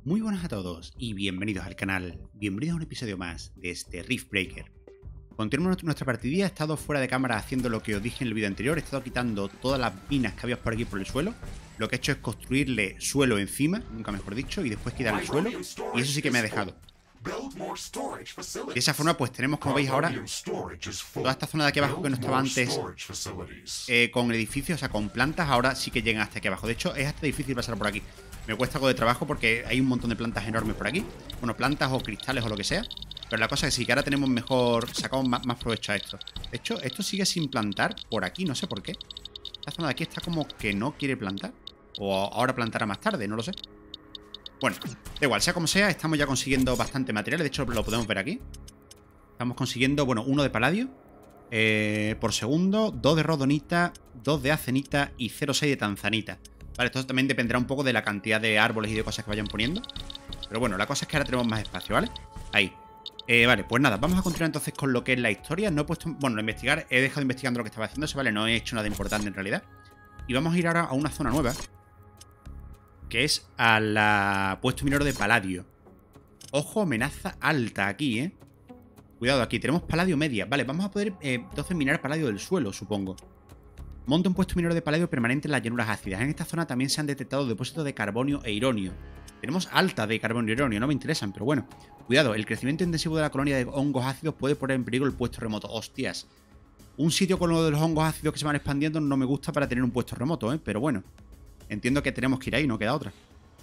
Muy buenas a todos y bienvenidos al canal, bienvenidos a un episodio más de este Riftbreaker. Continuamos nuestra partida, he estado fuera de cámara haciendo lo que os dije en el vídeo anterior, he estado quitando todas las minas que había por aquí por el suelo. Lo que he hecho es construirle suelo encima, nunca mejor dicho, y después quitar el suelo, y eso sí que me ha dejado. De esa forma pues tenemos, como veis ahora, toda esta zona de aquí abajo que no estaba antes con edificios, o sea con plantas, ahora sí que llegan hasta aquí abajo. De hecho es hasta difícil pasar por aquí. Me cuesta algo de trabajo porque hay un montón de plantas enormes por aquí. Bueno, plantas o cristales o lo que sea. Pero la cosa es que sí, que ahora tenemos mejor, sacamos más provecho a esto. De hecho, esto sigue sin plantar por aquí, no sé por qué. Esta zona de aquí está como que no quiere plantar. O ahora plantará más tarde, no lo sé. Bueno, da igual, sea como sea, estamos ya consiguiendo bastante material. De hecho, lo podemos ver aquí. Estamos consiguiendo, bueno, 1 de paladio por segundo, 2 de rodonita, 2 de acenita y 0,6 de tanzanita. Vale, esto también dependerá un poco de la cantidad de árboles y de cosas que vayan poniendo. Pero bueno, la cosa es que ahora tenemos más espacio, ¿vale? Ahí. Vale, pues nada, vamos a continuar entonces con lo que es la historia. No he puesto... Bueno, investigar, he dejado investigando lo que estaba haciéndose, ¿vale? No he hecho nada importante en realidad. Y vamos a ir ahora a una zona nueva, que es a la puesto minero de paladio. Ojo, amenaza alta aquí, ¿eh? Cuidado, aquí tenemos paladio media. Vale, vamos a poder entonces minar paladio del suelo, supongo. Monta un puesto minero de paladio permanente en las llanuras ácidas. En esta zona también se han detectado depósitos de carbonio e ironio. Tenemos alta de carbonio e ironio, no me interesan, pero bueno. Cuidado, el crecimiento intensivo de la colonia de hongos ácidos puede poner en peligro el puesto remoto. Hostias. Un sitio con lo de los hongos ácidos que se van expandiendo no me gusta para tener un puesto remoto, ¿eh? Pero bueno. Entiendo que tenemos que ir ahí, no queda otra.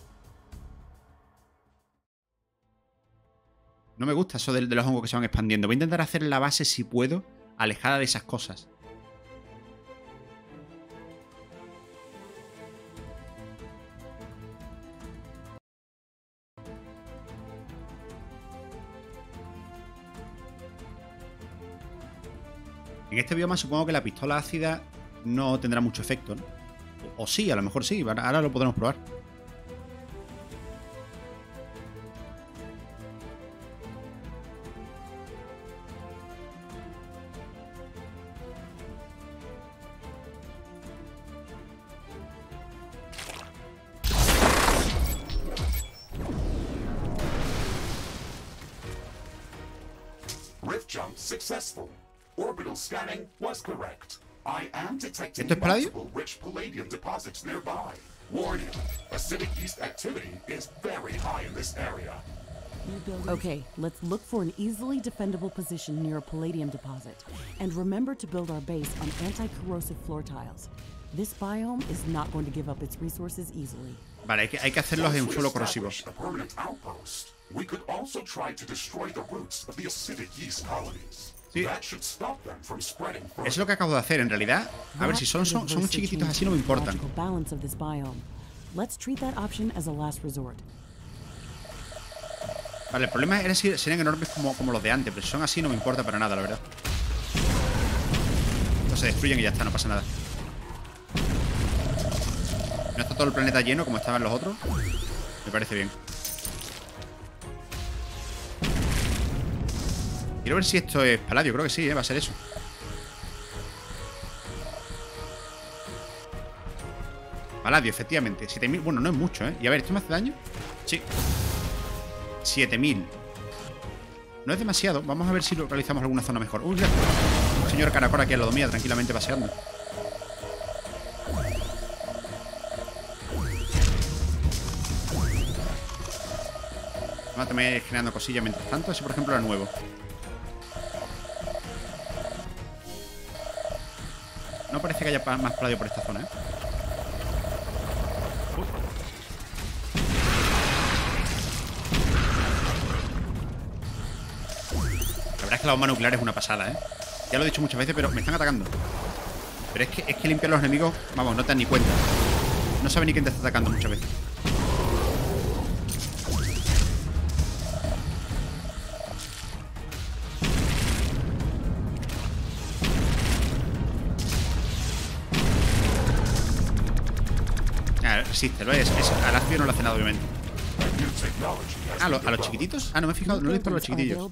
No me gusta eso de los hongos que se van expandiendo. Voy a intentar hacer la base, si puedo, alejada de esas cosas. En este bioma supongo que la pistola ácida no tendrá mucho efecto, ¿no? O sí, a lo mejor sí. Ahora lo podremos probar. Rift jump successful. Orbital scanning was correct. I am detecting ¿Esto es paladio? multiple rich palladium deposits nearby. Warning, acidic yeast activity is very high in this area. Okay, let's look for an easily defendable position near a palladium deposit. And remember to build our base on anti-corrosive floor tiles. This biome is not going to give up its resources easily. Vale, hay que hacerlos en Once we suelo corrosivo. establish a permanent outpost, we could also try to destroy the roots of the acidic yeast colonies. Sí. That should stop them from spreading further. Es lo que acabo de hacer, en realidad. A ver, si son chiquititos así no me importan. Balance of this biome. Let's treat that option as a last resort. Vale, el problema era si serían enormes como los de antes, pero si son así no me importa para nada, la verdad. Estos se destruyen y ya está, no pasa nada. No está todo el planeta lleno como estaban los otros. Me parece bien. Quiero ver si esto es paladio, creo que sí, va a ser eso. Paladio, efectivamente. 7000, bueno, no es mucho, ¿eh? Y a ver, ¿esto me hace daño? Sí. 7000. No es demasiado. Vamos a ver si localizamos alguna zona mejor. Uy, ya. Un señor caracol aquí al lado mía, tranquilamente paseando. Mátame generando cosillas mientras tanto. Ese, por ejemplo, era nuevo. No parece que haya más paladio por esta zona, ¿eh? La verdad es que la bomba nuclear es una pasada, ¿eh? Ya lo he dicho muchas veces, pero me están atacando. Pero es que limpiar los enemigos, vamos, no te dan ni cuenta. No saben ni quién te está atacando muchas veces. Resiste, lo es. Al ácido no lo hace nada, obviamente. ¿A los chiquititos? Ah, no me he fijado, no lo he visto a los chiquitillos.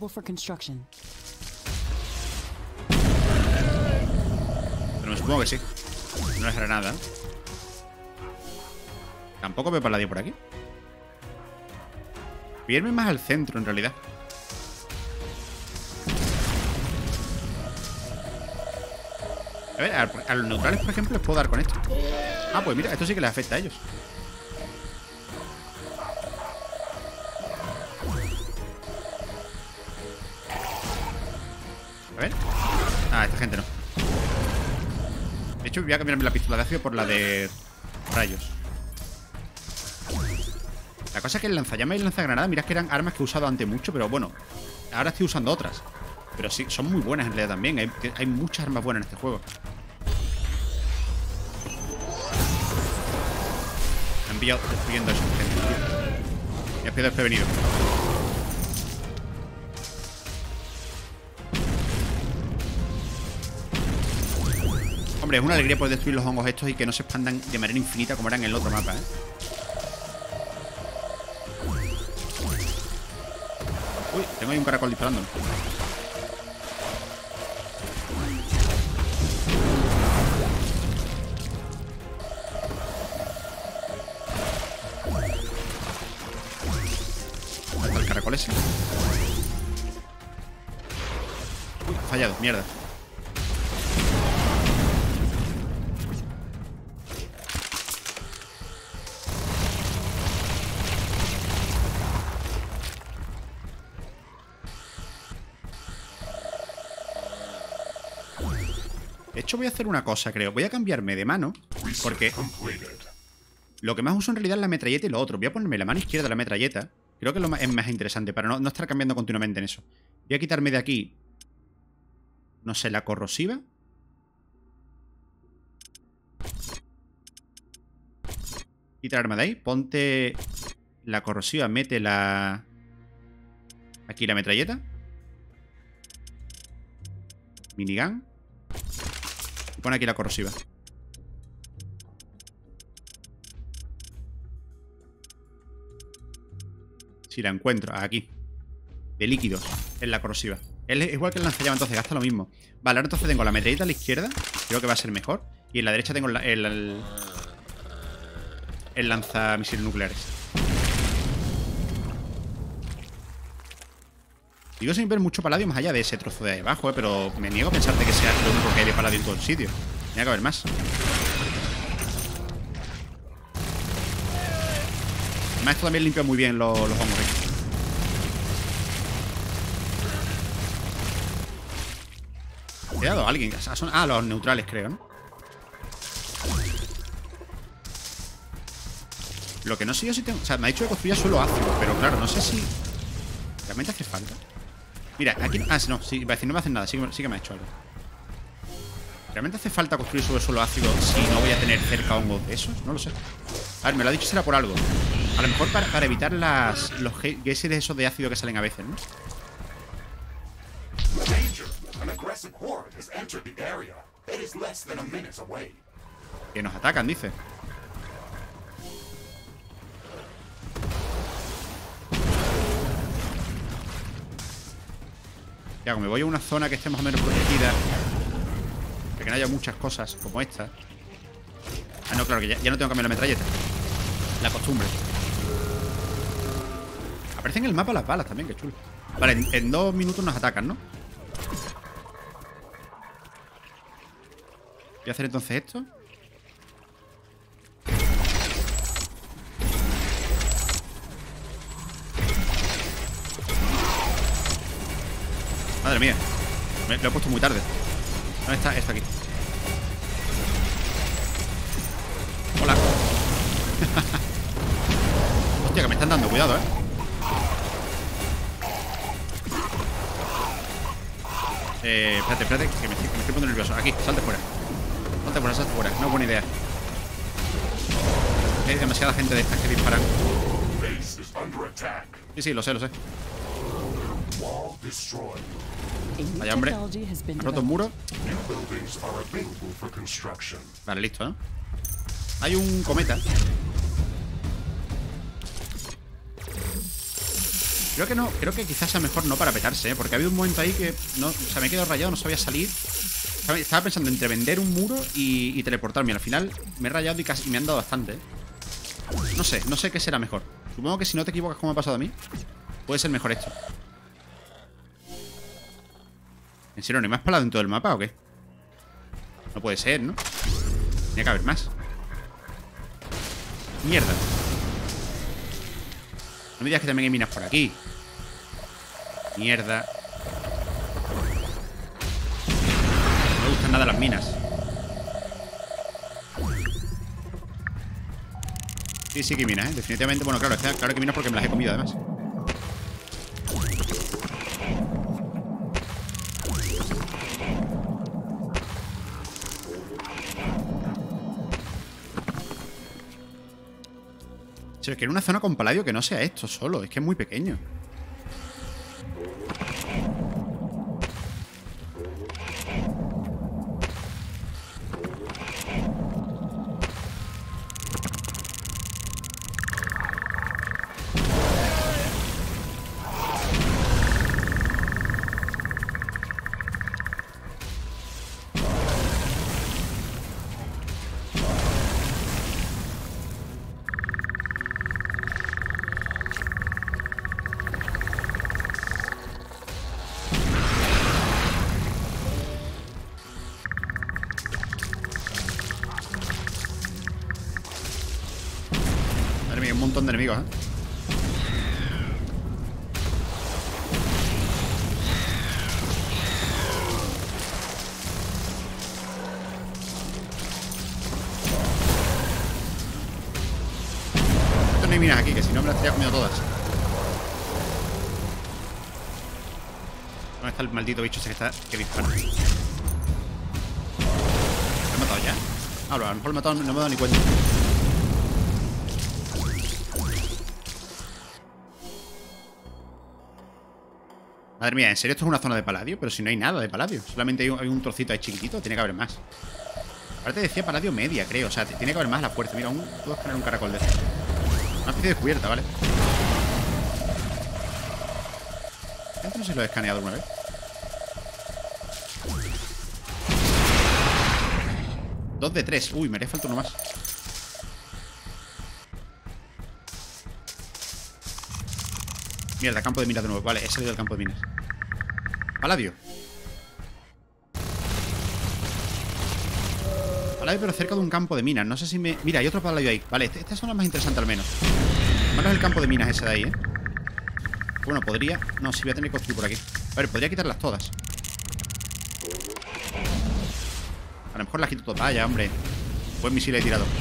Pero me supongo que sí. No les hará nada. Tampoco veo paladio por aquí. Voy a irme más al centro, en realidad. A ver, a los neutrales, por ejemplo, les puedo dar con esto. Ah, pues mira, esto sí que les afecta a ellos. A ver. Ah, esta gente no. De hecho, voy a cambiarme la pistola de ácido por la de rayos. La cosa es que el lanzallamas y el lanzagranada, mirad que eran armas que he usado antes mucho, pero bueno, ahora estoy usando otras. Pero sí, son muy buenas en realidad también. Hay muchas armas buenas en este juego. Me han pillado destruyendo a esa gente. Me has pillado desprevenido. Hombre, es una alegría poder destruir los hongos estos y que no se expandan de manera infinita como eran en el otro mapa, ¿eh? Uy, tengo ahí un caracol disparando. ¿Dónde está el caracol ese? Uy, ha fallado, mierda. De hecho, voy a hacer una cosa, creo. Voy a cambiarme de mano, porque lo que más uso en realidad es la metralleta y lo otro. Voy a ponerme la mano izquierda de la metralleta. Creo que es más interesante para no estar cambiando continuamente en eso. Voy a quitarme de aquí, no sé, la corrosiva. Quita el arma de ahí. Ponte la corrosiva, mete la... Aquí la metralleta. Minigun. Pon aquí la corrosiva. Si la encuentro, aquí. De líquidos, es la corrosiva. Es igual que el lanzallamas, entonces gasta lo mismo. Vale, ahora entonces tengo la metralleta a la izquierda. Creo que va a ser mejor. Y en la derecha tengo el lanzamisiles nucleares. Digo sin ver mucho paladio más allá de ese trozo de ahí abajo, pero me niego a pensar de que sea lo único que hay de paladio en todo el sitio. Tiene que haber más. Además, esto también limpia muy bien los hongos aquí. ¿He dado a alguien? Ah, los neutrales, creo, ¿no? Lo que no sé yo si tengo... O sea, me ha dicho que construya suelo ácido, pero claro, no sé si... ¿Realmente hace falta? Mira, aquí... Ah, no, sí, va a decir, no me hacen nada, sí que me ha hecho algo. ¿Realmente hace falta construir sobre suelo ácido si no voy a tener cerca hongos de esos? No lo sé. A ver, me lo ha dicho será por algo. A lo mejor para evitar los geysers esos de ácido que salen a veces, ¿no? Que nos atacan, dice. ¿Qué hago? Me voy a una zona que esté más o menos protegida, que no haya muchas cosas como esta. Ah, no, claro, que ya no tengo que cambiar la metralleta. La costumbre. Aparecen en el mapa las balas también, qué chulo. Vale, en 2 minutos nos atacan, ¿no? Voy a hacer entonces esto. Madre mía. Lo he puesto muy tarde. ¿Dónde está? Está aquí. Hola. Hostia, que me están dando. Cuidado, espérate, que me estoy poniendo nervioso. Aquí, salte fuera. Salte fuera. No es buena idea. Hay demasiada gente de estas que disparan. Sí, lo sé. Vaya, hombre. ¿Han roto un muro? Vale, listo, ¿no? Hay un cometa. Creo que quizás sea mejor no parapetarse, ¿eh? Porque ha habido un momento ahí que no, o sea, me he quedado rayado, no sabía salir. Estaba pensando entre vender un muro y teleportarme. Al final me he rayado y me han dado bastante, ¿eh? No sé qué será mejor. Supongo que si no te equivocas como me ha pasado a mí, puede ser mejor esto. ¿En serio no hay más palado en todo el mapa o qué? No puede ser, ¿no? Tiene que haber más. Mierda. No me digas que también hay minas por aquí. Mierda. No me gustan nada las minas. Sí, sí que hay minas, ¿eh? Definitivamente, bueno, claro, claro que hay minas porque me las he comido además. Pero es que en una zona con paladio que no sea esto solo. Es que es muy pequeño. Madre mía, un montón de enemigos, ¿eh? No hay minas aquí, que si no me las estaría comiendo todas. ¿Dónde está el maldito bicho ese que dispara? ¿Lo he matado ya? Ah, a lo mejor lo he matado, no me he dado ni cuenta. Madre mía, ¿en serio esto es una zona de paladio? Pero si no hay nada de paladio. Solamente hay un trocito ahí chiquitito. Tiene que haber más. Aparte decía paladio media, creo. O sea, tiene que haber más a la fuerza. Mira, puedo escanear un caracol de esto. Una especie de descubierta, ¿vale? Esto no sé si lo he escaneado alguna vez. Dos de tres. Uy, me haría falta uno más. Mierda, campo de minas de nuevo. Vale, he salido del campo de minas. Paladio. Paladio, pero cerca de un campo de minas. No sé si me... Mira, hay otro paladio ahí. Vale, esta zona es más interesante al menos. Bueno, es el campo de minas ese de ahí, ¿eh? Bueno, podría... No, sí, voy a tener que construir por aquí. A ver, podría quitarlas todas. A lo mejor las quito todas. Vaya, hombre. Buen misil he tirado.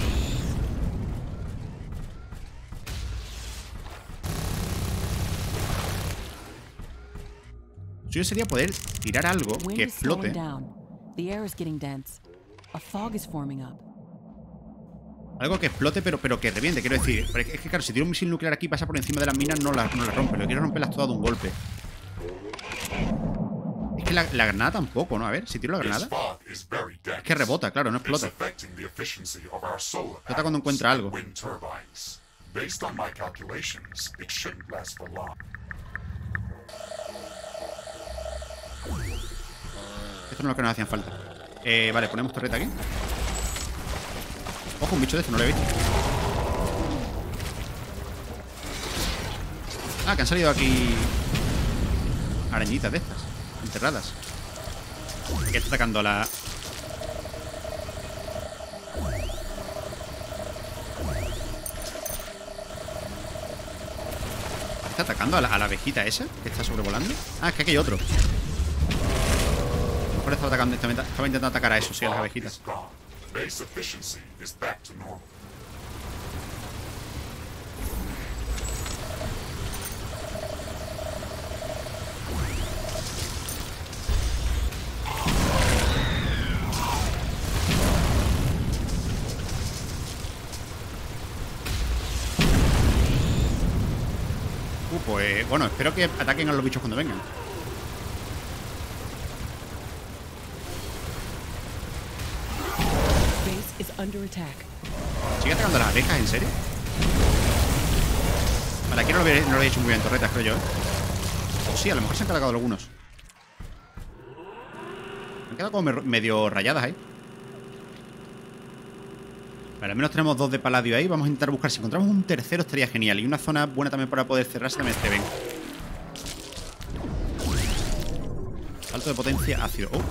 Lo suyo sería poder tirar algo que flote. Algo que explote, pero que reviente, quiero decir. Es que claro, si tiro un misil nuclear aquí, pasa por encima de las minas, no las rompe. Lo quiero romperlas todas de un golpe. Es que la granada tampoco, ¿no? A ver, si tiro la granada. Es que rebota, claro, no explota. Explota cuando encuentra algo. Esto no es lo que nos hacían falta. Vale, ponemos torreta aquí. Ojo, un bicho de esto, no lo he visto. Ah, que han salido aquí arañitas de estas, enterradas. Que está atacando a la... ¿Está atacando a la abejita esa que está sobrevolando? Ah, es que aquí hay otro. A lo mejor estaba atacando, estaba intentando atacar a eso, sí, a las abejitas. Pues bueno, espero que ataquen a los bichos cuando vengan. ¿Sigue atacando a las abejas? ¿En serio? Vale, aquí no lo había hecho muy bien torretas, creo yo, ¿eh? O sí, a lo mejor se han cargado algunos. Han quedado como medio rayadas ahí. Vale, al menos tenemos 2 de paladio ahí. Vamos a intentar buscar. Si encontramos un tercero estaría genial. Y una zona buena también para poder cerrarse también se ven. Salto de potencia ácido. Oh.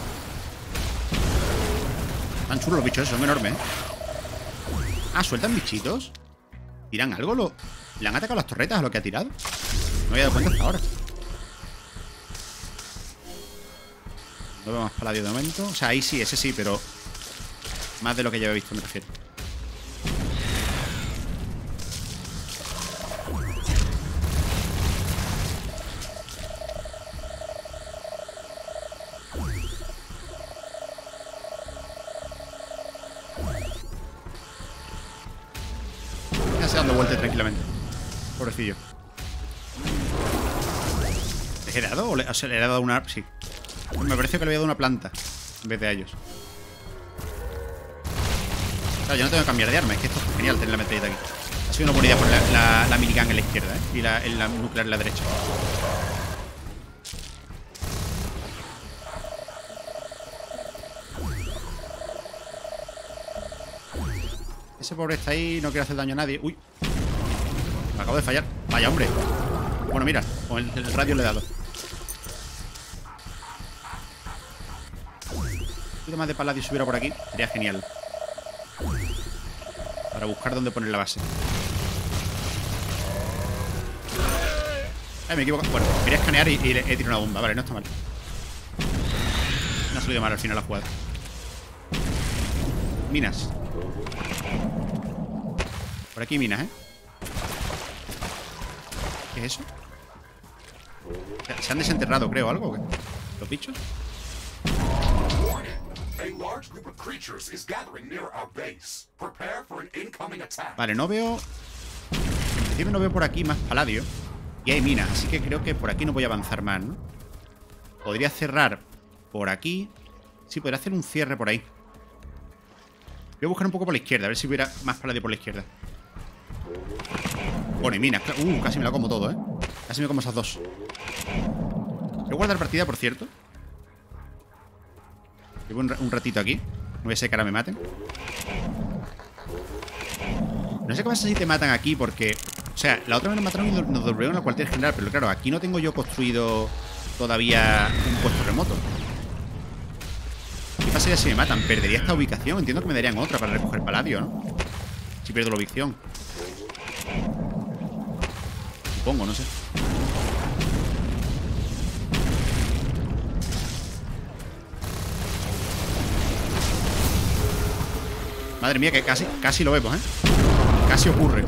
Están chulos los bichos, son enormes, ¿eh? Ah, ¿sueltan bichitos? ¿Tiran algo? ¿Le han atacado las torretas a lo que ha tirado? No me había dado cuenta hasta ahora. No veo más paladio de momento. O sea, ahí sí, ese sí, pero más de lo que ya he visto, me refiero. Ya se dando vueltas tranquilamente. Pobrecillo. ¿Le he dado? O sea, le he dado una... Sí. Me parece que le había dado una planta en vez de a ellos. Claro, yo no tengo que cambiar de arma. Es que esto es genial tener la metralleta aquí. Ha sido una buena idea poner la minigun en la izquierda, ¿eh? Y la nuclear en la derecha. Ese pobre está ahí, no quiere hacer daño a nadie. Uy. Me acabo de fallar. Vaya, hombre. Bueno, mira, con el radio le he dado. Un poquito más de paladio si hubiera por aquí. Sería genial. Para buscar dónde poner la base. Ay, me equivoco. Bueno, quería escanear y he tirado una bomba. Vale, no está mal. No ha salido mal al final la jugada. Minas. Por aquí minas, ¿eh? ¿Qué es eso? ¿Se han desenterrado, creo, algo? ¿O qué? ¿Los bichos? Vale, no veo... En principio no veo por aquí más paladio. Y hay minas, así que creo que por aquí no voy a avanzar más, ¿no? Podría cerrar por aquí. Sí, podría hacer un cierre por ahí. Voy a buscar un poco por la izquierda, a ver si hubiera más paladio por la izquierda. Bueno, y minas. Casi me la como todo, ¿eh? Casi me como esas dos. Voy a guardar partida, por cierto. Llevo un ratito aquí. No voy a ser que ahora me maten. No sé qué pasa si te matan aquí porque... O sea, la otra vez nos mataron y nos devolvieron al cuartel general. Pero claro, aquí no tengo yo construido todavía un puesto remoto. ¿Qué pasaría si me matan? ¿Perdería esta ubicación? Entiendo que me darían otra para recoger paladio, ¿no? Si pierdo la ubicación. Supongo, no sé. Madre mía, que casi lo vemos, ¿eh? Casi ocurre.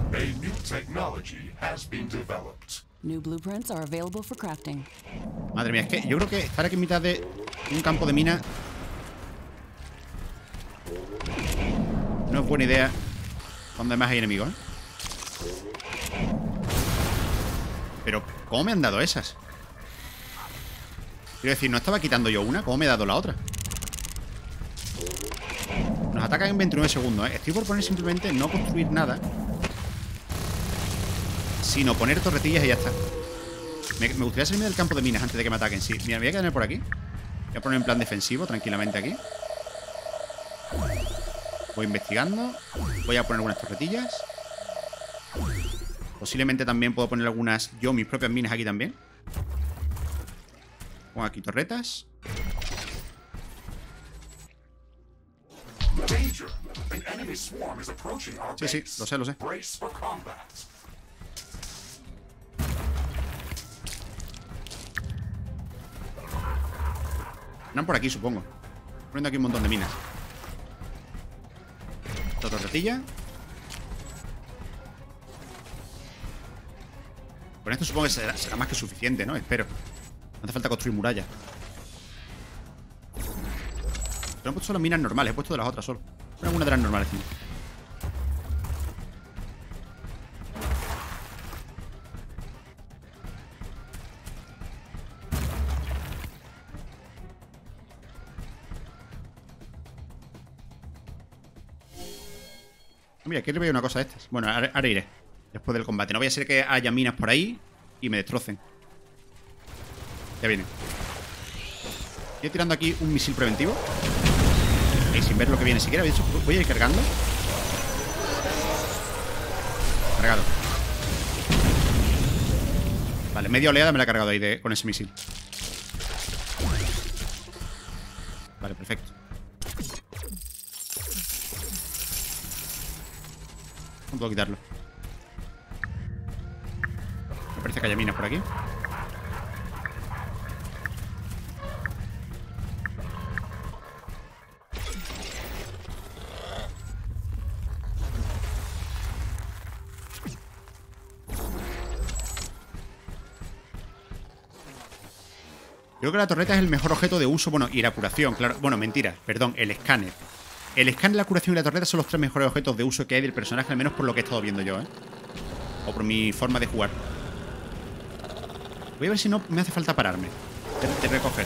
New blueprints are available for crafting. Madre mía, es que yo creo que estar aquí en mitad de un campo de mina no es buena idea cuando además hay enemigos, ¿eh? Pero, ¿cómo me han dado esas? Quiero decir, ¿no estaba quitando yo una? ¿Cómo me he dado la otra? Nos atacan en 29 segundos, ¿eh? Estoy por poner simplemente no construir nada, sino poner torretillas y ya está. Me gustaría salirme del campo de minas antes de que me ataquen. Sí, mira, me voy a quedar por aquí. Voy a poner en plan defensivo tranquilamente aquí. Voy investigando. Voy a poner algunas torretillas. Posiblemente también puedo poner algunas, yo, mis propias minas aquí también. Pongo aquí torretas. Sí, sí, lo sé, lo sé. Andan por aquí, supongo. Poniendo aquí un montón de minas. Otra torretilla. Con esto supongo que será más que suficiente, ¿no? Espero. No hace falta construir murallas. Pero he puesto las minas normales. He puesto de las otras solo. Algunas de las normales, tío. Mira, aquí veo una cosa de estas. Bueno, ahora iré. Después del combate. No voy a ser que haya minas por ahí y me destrocen. Ya vienen. Estoy tirando aquí un misil preventivo. Y sin ver lo que viene siquiera. De hecho, voy a ir cargando. Cargado. Vale, media oleada me la he cargado ahí con ese misil. Vale, perfecto. No puedo quitarlo. Me parece que haya minas por aquí. Creo que la torreta es el mejor objeto de uso. Bueno, y la curación, claro. Bueno, mentira, perdón, el escáner. El escáner, la curación y la torreta son los 3 mejores objetos de uso que hay del personaje, al menos por lo que he estado viendo yo, ¿eh? O por mi forma de jugar. Voy a ver si no me hace falta pararme de recoger.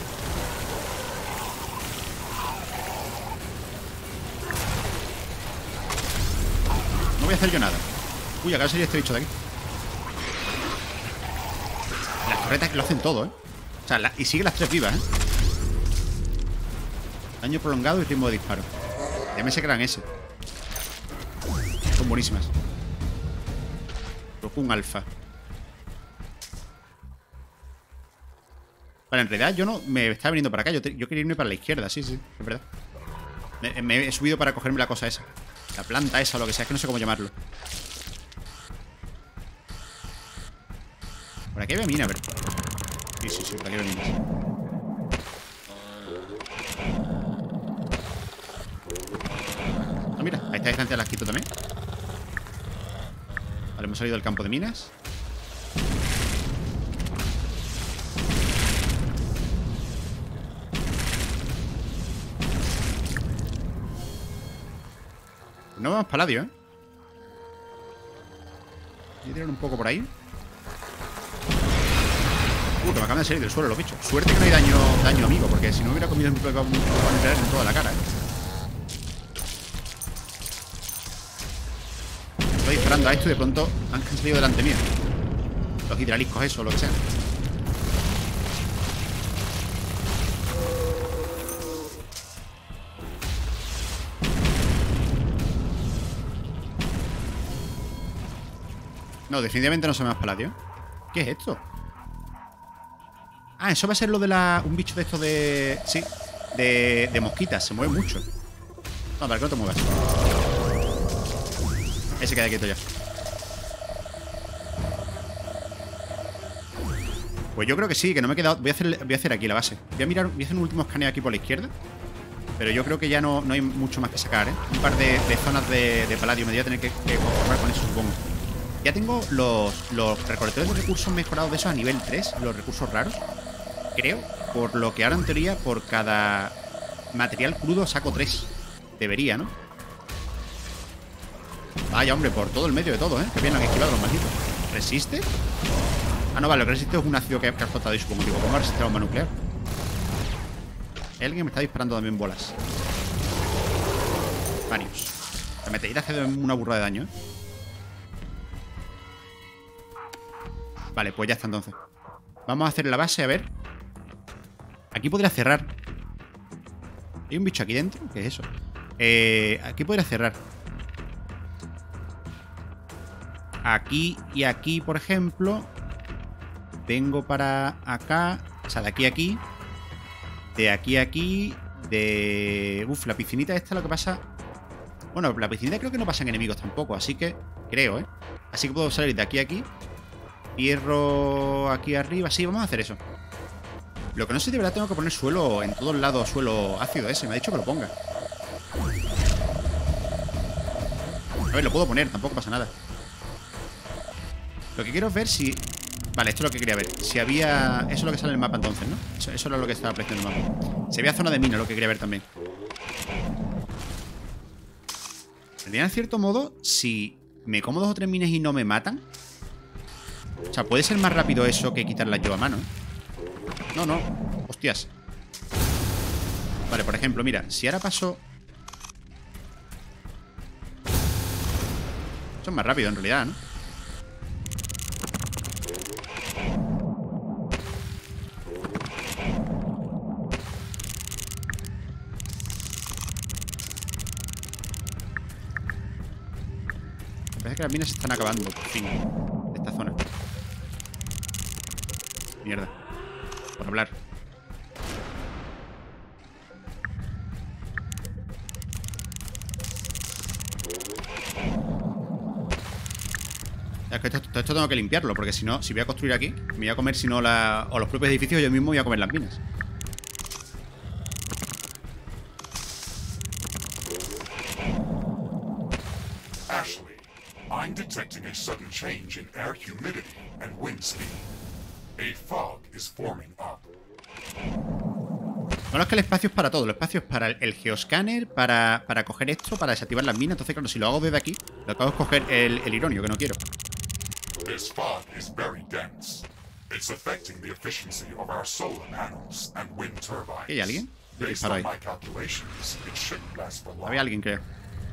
No voy a hacer yo nada. Uy, acá sería este bicho de aquí. Las torretas lo hacen todo, ¿eh? O sea, y sigue las 3 vivas, ¿eh? Daño prolongado y ritmo de disparo. Ya me sé que eran ese. Son buenísimas. Un alfa. Vale, en realidad yo no me estaba viniendo para acá. Yo quería irme para la izquierda, sí, es verdad. Me he subido para cogerme la cosa esa. La planta esa o lo que sea, es que no sé cómo llamarlo. Por aquí había mina, a ver. Sí, por aquí había minas. Ah, mira, a esta distancia las quito también. Vale, hemos salido del campo de minas. No vamos paladio, ¿eh? Voy a tirar un poco por ahí. Que me acaban de salir del suelo los bichos. Suerte que no hay daño amigo, porque si no hubiera comido me van a entrar en toda la cara, ¿eh? Estoy disparando a esto y de pronto han salido delante mío. Los hidraliscos, eso, lo que sea. No, definitivamente no se me más paladio. ¿Qué es esto? Ah, eso va a ser lo de un bicho de estos de... Sí, de mosquitas. Se mueve mucho. No, para que no te muevas. Ese queda quieto ya. Pues yo creo que sí, que no me he quedado... Voy a hacer aquí la base. Voy a hacer un último escaneo aquí por la izquierda. Pero yo creo que ya no hay mucho más que sacar, ¿eh? Un par de zonas de paladio. Me voy a tener que conformar con eso, supongo. Ya tengo los recolectores de recursos mejorados de esos a nivel 3. Los recursos raros. Creo, por lo que ahora en teoría por cada material crudo saco 3. Debería, ¿no? Vaya, hombre, por todo el medio de todo, ¿eh? Que bien lo han esquivado los malditos. ¿Resiste? Ah, no, vale, lo que resiste es un ácido que ha explotado ahí, supongo. Digo, ¿cómo resiste la bomba nuclear? Alguien me está disparando también bolas. Varios. La meteorita hace una burrada de daño, ¿eh? Vale, pues ya está entonces. Vamos a hacer la base, a ver. Aquí podría cerrar. ¿Hay un bicho aquí dentro? ¿Qué es eso? Aquí podría cerrar. Aquí y aquí, por ejemplo. Vengo para acá. O sea, de aquí a aquí. De aquí a aquí. Uf, la piscinita esta lo que pasa... Bueno, la piscinita creo que no pasan enemigos tampoco. Así que... Creo, ¿eh? Así que puedo salir de aquí a aquí. Hierro aquí arriba. Sí, vamos a hacer eso. Lo que no sé, de verdad tengo que poner suelo en todos lados, suelo ácido ese. Me ha dicho que lo ponga. A ver, lo puedo poner, tampoco pasa nada. Lo que quiero es ver si... Vale, esto es lo que quería ver. Si había... Eso es lo que sale en el mapa entonces, ¿no? Eso era lo que estaba apareciendo en el mapa. Si había zona de mina, lo que quería ver también. En cierto modo, si me como 2 o 3 minas y no me matan... O sea, puede ser más rápido eso que quitarlas yo a mano, ¿eh? No, no. Hostias. Vale, por ejemplo, mira. Si ahora paso... Eso es más rápido en realidad, ¿no? Parece que las minas se están acabando, por fin, de esta zona. Mierda. Por hablar. Es que esto tengo que limpiarlo, porque si no, si voy a construir aquí, me voy a comer, si no, o los propios edificios, yo mismo voy a comer las minas. Ashley, I'm detecting a sudden change in air humidity and wind speed. A fog is forming up. No, es que el espacio es para todo. El espacio es para el geoscanner, para coger esto, para desactivar las minas. Entonces, claro, si lo hago desde aquí, lo que hago es coger el ironio, que no quiero. This fog is very dense. It's affecting the efficiency of our solar panels and wind turbines. ¿Hay alguien? Yo Based disparo on ahí. my calculations, it shouldn't last for long. Había alguien, creo.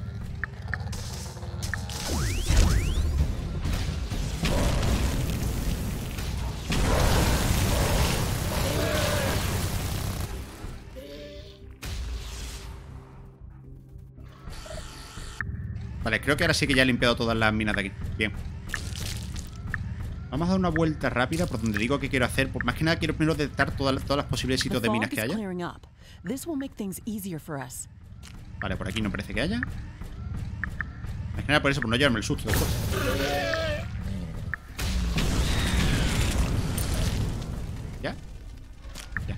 Vale, creo que ahora sí que ya he limpiado todas las minas de aquí. Bien. Vamos a dar una vuelta rápida por donde digo que quiero hacer. Pues más que nada quiero primero detectar todas las posibles sitios de minas que haya. Vale, por aquí no parece que haya. Más que nada por eso, por no llevarme el susto después. ¿Ya? Ya.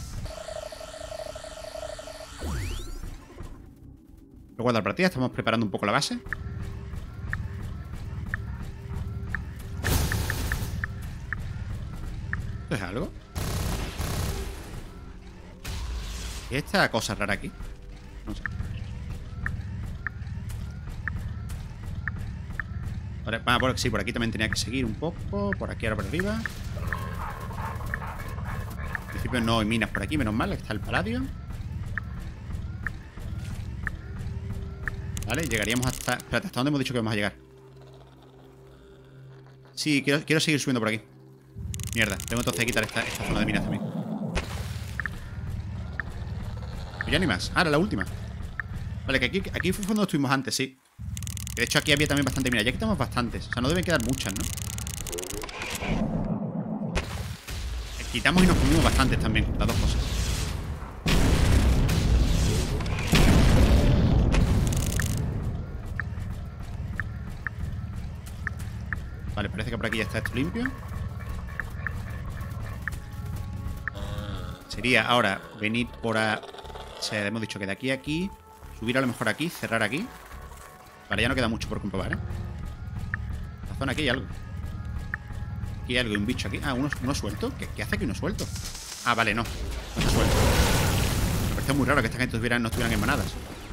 Voy a guardar partida, estamos preparando un poco la base. ¿Esto es algo? ¿Y esta cosa rara aquí? No sé. Vale, sí, por aquí también tenía que seguir un poco. Por aquí, ahora por arriba. En principio no hay minas por aquí, menos mal. Aquí está el paladio. Vale, llegaríamos hasta... Espérate, ¿hasta dónde hemos dicho que vamos a llegar? Sí, quiero seguir subiendo por aquí. Mierda, tengo entonces que quitar esta zona de minas también. Pues ya ni más. Ah, era la última. Vale, que aquí fue cuando estuvimos antes, sí. De hecho, aquí había también bastante mina. Ya quitamos bastantes. O sea, no deben quedar muchas, ¿no? Quitamos y nos comimos bastantes también. Las dos cosas. Vale, parece que por aquí ya está esto limpio. Sería ahora venir por a... O sea, hemos dicho que de aquí a aquí. Subir a lo mejor aquí, cerrar aquí. Vale, ya no queda mucho por comprobar, ¿eh? La zona aquí hay algo. Aquí hay algo, un bicho aquí. Ah, uno suelto. ¿Qué hace aquí uno suelto? Ah, vale, no. No está suelto. Me pareció muy raro que esta gente no estuvieran en manadas.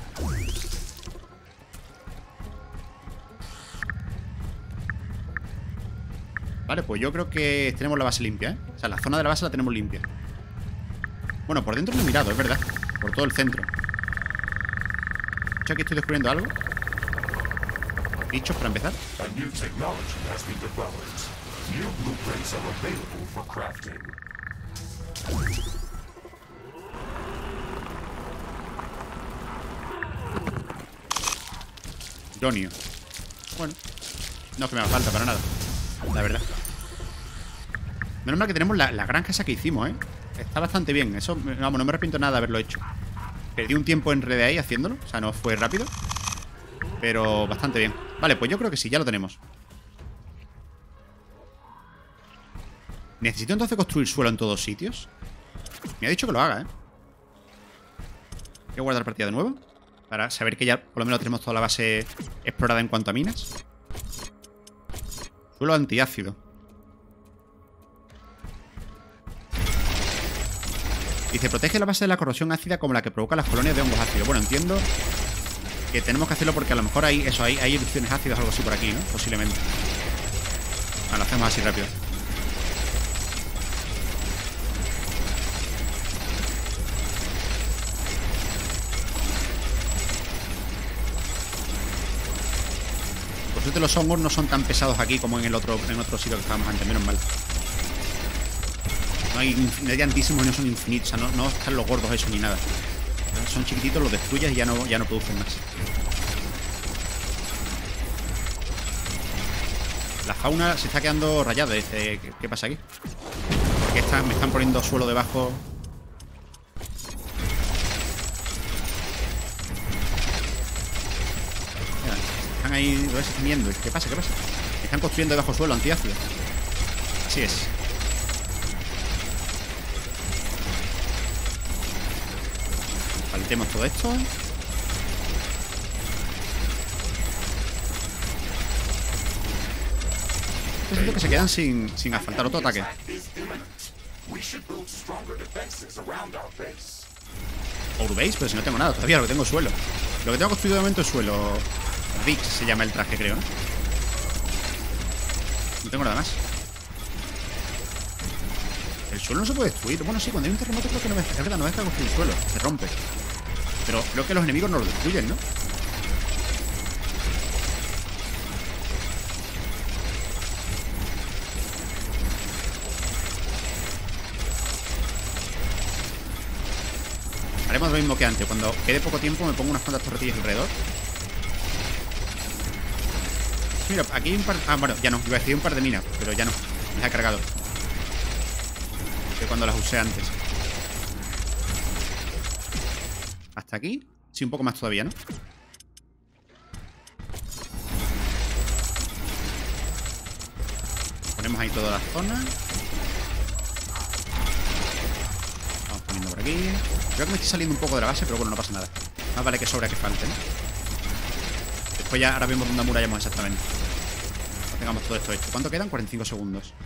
Vale, pues yo creo que tenemos la base limpia, ¿eh? O sea, la zona de la base la tenemos limpia. Bueno, por dentro no he mirado, es verdad. Por todo el centro. De hecho, aquí estoy descubriendo algo. Bichos para empezar. A new technology has been developed. New blueprints are available for crafting. Ironio. Bueno, no es que me haga falta para nada, la verdad. Menos mal que tenemos la granja esa que hicimos, ¿eh? Está bastante bien. Eso, vamos, no me arrepiento nada de haberlo hecho. Perdí un tiempo en red ahí haciéndolo. O sea, no fue rápido. Pero bastante bien. Vale, pues yo creo que sí, ya lo tenemos. ¿Necesito entonces construir suelo en todos sitios? Me ha dicho que lo haga, ¿eh? Voy a guardar partida de nuevo para saber que ya por lo menos tenemos toda la base explorada en cuanto a minas. Suelo antiácido. Dice, protege la base de la corrosión ácida como la que provoca las colonias de hongos ácidos. Bueno, entiendo que tenemos que hacerlo porque a lo mejor hay erupciones ácidas o algo así por aquí, ¿no? Posiblemente. Lo hacemos así rápido. Por suerte los hongos no son tan pesados aquí como en otro sitio que estábamos antes, menos mal. No hay tantísimos y no son infinitos. O sea, no están los gordos esos ni nada. Son chiquititos, los destruyes y ya no producen más. La fauna se está quedando rayada. Dice, ¿qué pasa aquí? Porque me están poniendo suelo debajo. Mira, están ahí, se están yendo. ¿Qué pasa? ¿Qué pasa? Están construyendo debajo suelo antiácido. Así es. Faltemos todo esto. Es que se quedan sin asfaltar otro ataque. Our base, pero si no tengo nada todavía, lo que tengo es suelo. Lo que tengo construido de momento es suelo. Rix se llama el traje, creo, ¿no? No tengo nada más. El suelo no se puede destruir. Bueno, sí, cuando hay un terremoto creo que no me deja, es verdad, no me deja construir suelo. Se rompe. Pero creo que los enemigos no lo destruyen, ¿no? Haremos lo mismo que antes. Cuando quede poco tiempo me pongo unas cuantas torretillas alrededor. Mira, aquí hay un par... Ah, bueno, ya no. Iba a decir un par de minas, pero ya no. Las he cargado. Que cuando las usé antes. Hasta aquí. Sí, un poco más todavía, ¿no? Ponemos ahí toda la zona. Vamos poniendo por aquí. Creo que me estoy saliendo un poco de la base, pero bueno, no pasa nada. Más vale que sobra que falte, ¿no? Después ya ahora vemos dónde amurallamos exactamente. No tengamos todo esto hecho. ¿Cuánto quedan? 45 segundos.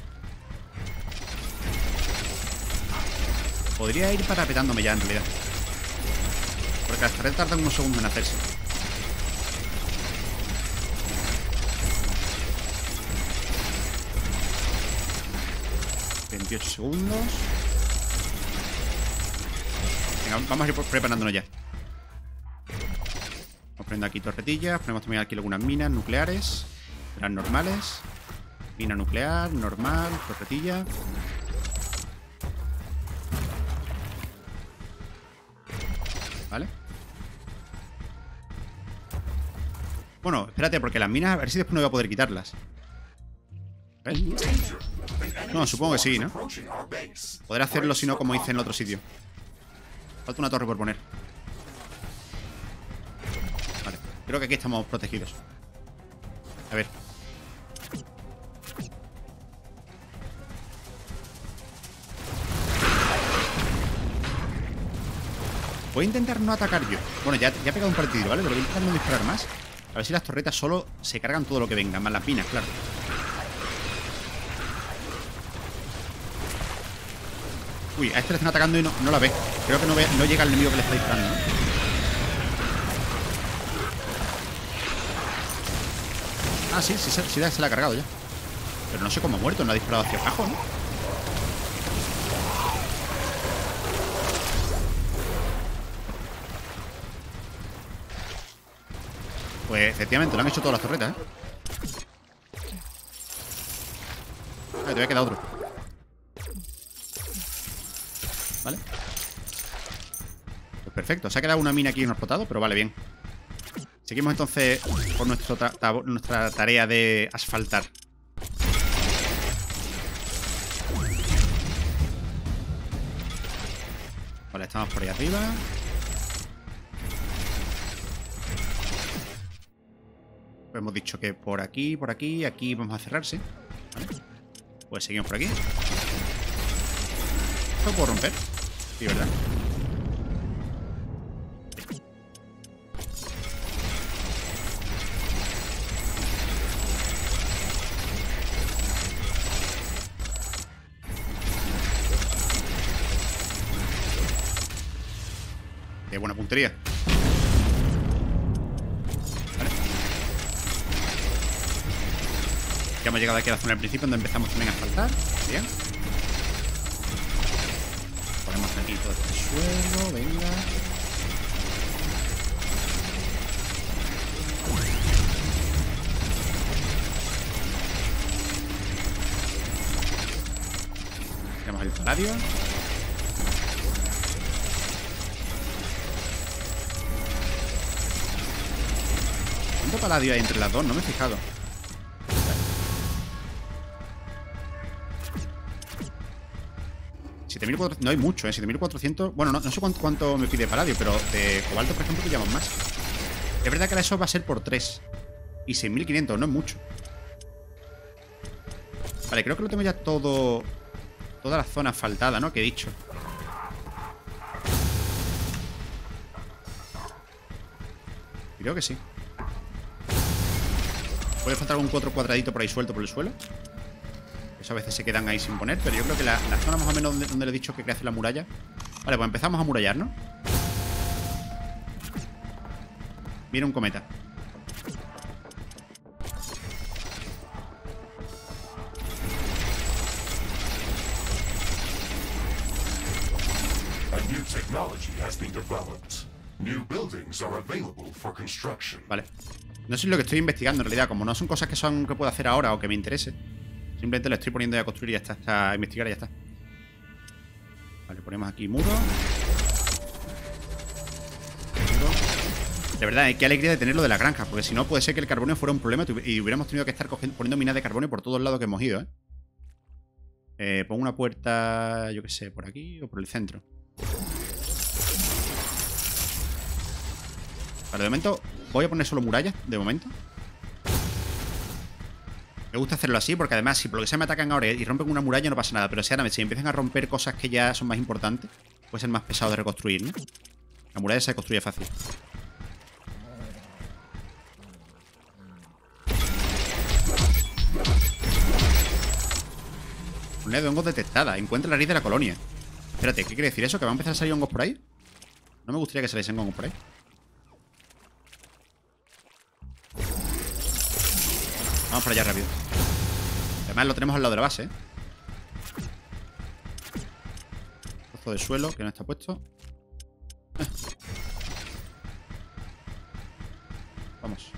Podría ir parapetándome ya, en realidad. Porque las torres tardan unos segundos en hacerse. $28 segundos. Venga, vamos a ir preparándonos ya. Vamos poniendo aquí torretillas. Ponemos también aquí algunas minas nucleares. Las normales. Mina nuclear, normal, torretilla. ¿Vale? Bueno, espérate, porque las minas, a ver si después no voy a poder quitarlas. ¿Ves? No, supongo que sí, ¿no? Poder hacerlo, si no, como hice en el otro sitio. Falta una torre por poner. Vale, creo que aquí estamos protegidos. A ver. Voy a intentar no atacar yo. Bueno, ya he pegado un partido, ¿vale? Pero voy a intentar no disparar más. A ver si las torretas solo se cargan todo lo que venga. Más las minas, claro. Uy, a este le están atacando y no la ve. Creo que no llega el enemigo que le está disparando, ¿no? Ah, sí, se la ha cargado ya. Pero no sé cómo ha muerto. No ha disparado hacia abajo, ¿no? Pues efectivamente, lo han hecho todas las torretas, ¿eh? Te voy a quedar otro. ¿Vale? Pues perfecto, se ha quedado una mina aquí y un explotado, pero vale, bien. Seguimos entonces con nuestra tarea de asfaltar. Vale, estamos por ahí arriba. Pues hemos dicho que por aquí, aquí vamos a cerrar, ¿sí? ¿Vale? Pues seguimos por aquí. ¿Esto puedo romper? Sí, ¿verdad? Qué buena puntería. Vale. Ya hemos llegado aquí a la zona del principio, donde empezamos también a asfaltar. Bien. Ponemos aquí todo este suelo, venga. Tenemos el paladio. ¿Cuánto paladio hay entre las dos? No me he fijado. 7.400. No hay mucho, ¿eh? 7.400. Bueno, no sé cuánto me pide paladio, pero de cobalto, por ejemplo, pillamos más. Es verdad que ahora eso va a ser por 3. Y 6.500, no es mucho. Vale, creo que lo tengo ya todo. Toda la zona asfaltada, ¿no? Que he dicho. Creo que sí. Puede faltar algún 4 cuadradito por ahí suelto por el suelo. Eso a veces se quedan ahí sin poner. Pero yo creo que la zona más o menos donde le he dicho que crece la muralla. Vale, pues empezamos a murallar, ¿no? Viene un cometa. A new technology has been developed. New buildings are available for construction. Vale. No sé lo que estoy investigando en realidad. Como no son cosas que puedo hacer ahora o que me interese. Simplemente le estoy poniendo ya a construir y ya está. A investigar y ya está. Vale, ponemos aquí muro. De verdad, qué alegría de tenerlo de la granja. Porque si no, puede ser que el carbonio fuera un problema y hubiéramos tenido que estar poniendo minas de carbonio por todos lados que hemos ido, ¿eh? Pongo una puerta, yo qué sé, por aquí o por el centro. Vale, de momento voy a poner solo murallas, de momento. Me gusta hacerlo así porque además si por lo que sea me atacan ahora y rompen una muralla no pasa nada. Pero si ahora si empiezan a romper cosas que ya son más importantes, puede ser más pesado de reconstruir, ¿no? La muralla se construye fácil. Una de hongos detectada. Encuentra la raíz de la colonia. Espérate, ¿qué quiere decir eso? ¿Que va a empezar a salir hongos por ahí? No me gustaría que saliesen hongos por ahí. Vamos para allá rápido. Además lo tenemos al lado de la base, ¿eh? Trozo de suelo que no está puesto. Vamos.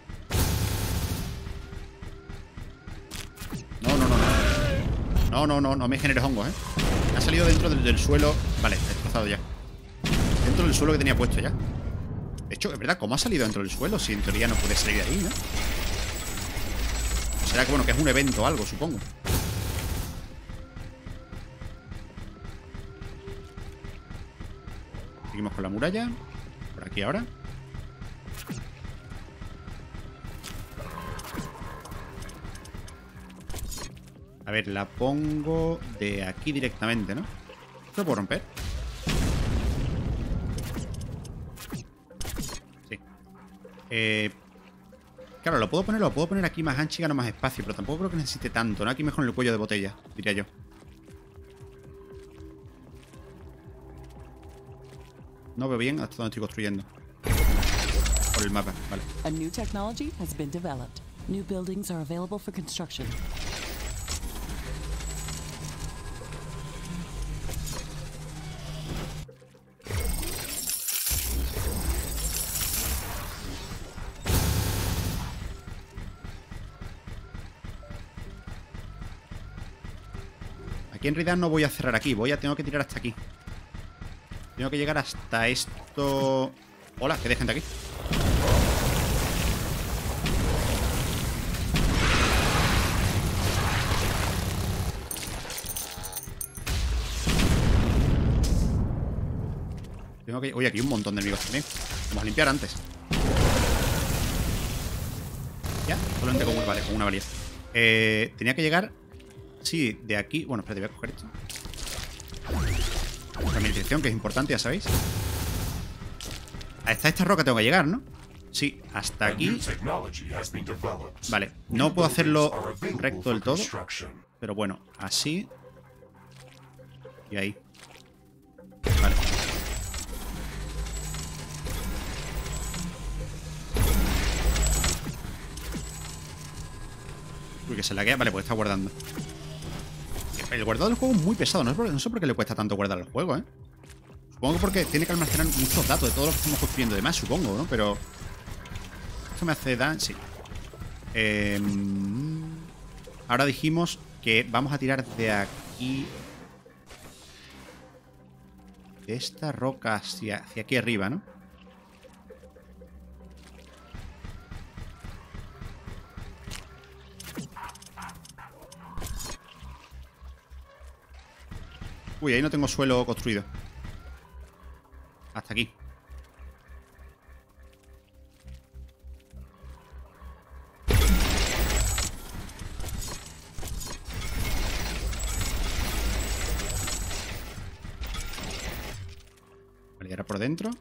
No me generes hongos, ¿eh? Ha salido dentro del suelo. Vale, he destrozado ya. Dentro del suelo que tenía puesto ya. De hecho, es verdad, ¿cómo ha salido dentro del suelo? Si en teoría no puede salir de ahí, ¿no? Será que, bueno, que es un evento o algo, supongo. Seguimos con la muralla. Por aquí ahora. A ver, la pongo de aquí directamente, ¿no? ¿Esto lo puedo romper? Sí. Claro, lo puedo poner aquí más ancho y gano más espacio, pero tampoco creo que necesite tanto, ¿no? Aquí mejor en el cuello de botella, diría yo. No veo bien hasta dónde estoy construyendo. Por el mapa, vale. A new technology has been developed. New buildings are available for construction. Aquí en realidad no voy a cerrar aquí, tengo que tirar hasta aquí. Tengo que llegar hasta esto. Hola, que hay gente aquí. Tengo que... Oye, aquí hay un montón de enemigos también. Vamos a limpiar antes. ¿Ya? Solamente con una, vale, con una valía. Tenía que llegar... Sí, de aquí... Bueno, espérate, voy a coger esto. La meditación, que es importante, ya sabéis. Hasta esta roca tengo que llegar, ¿no? Sí, hasta aquí. Vale, no puedo hacerlo recto del todo. Pero bueno, así. Y ahí. Vale. Uy, que se laguea. Vale, pues está guardando. El guardado del juego es muy pesado. No sé por qué le cuesta tanto guardar el juego, ¿eh? Supongo que porque tiene que almacenar muchos datos de todo lo que estamos construyendo y demás, supongo, ¿no? Pero... Esto me hace daño... Sí. Ahora dijimos que vamos a tirar de aquí... De esta roca hacia aquí arriba, ¿no? Uy, ahí no tengo suelo construido. Hasta aquí. Vale, y ahora por dentro.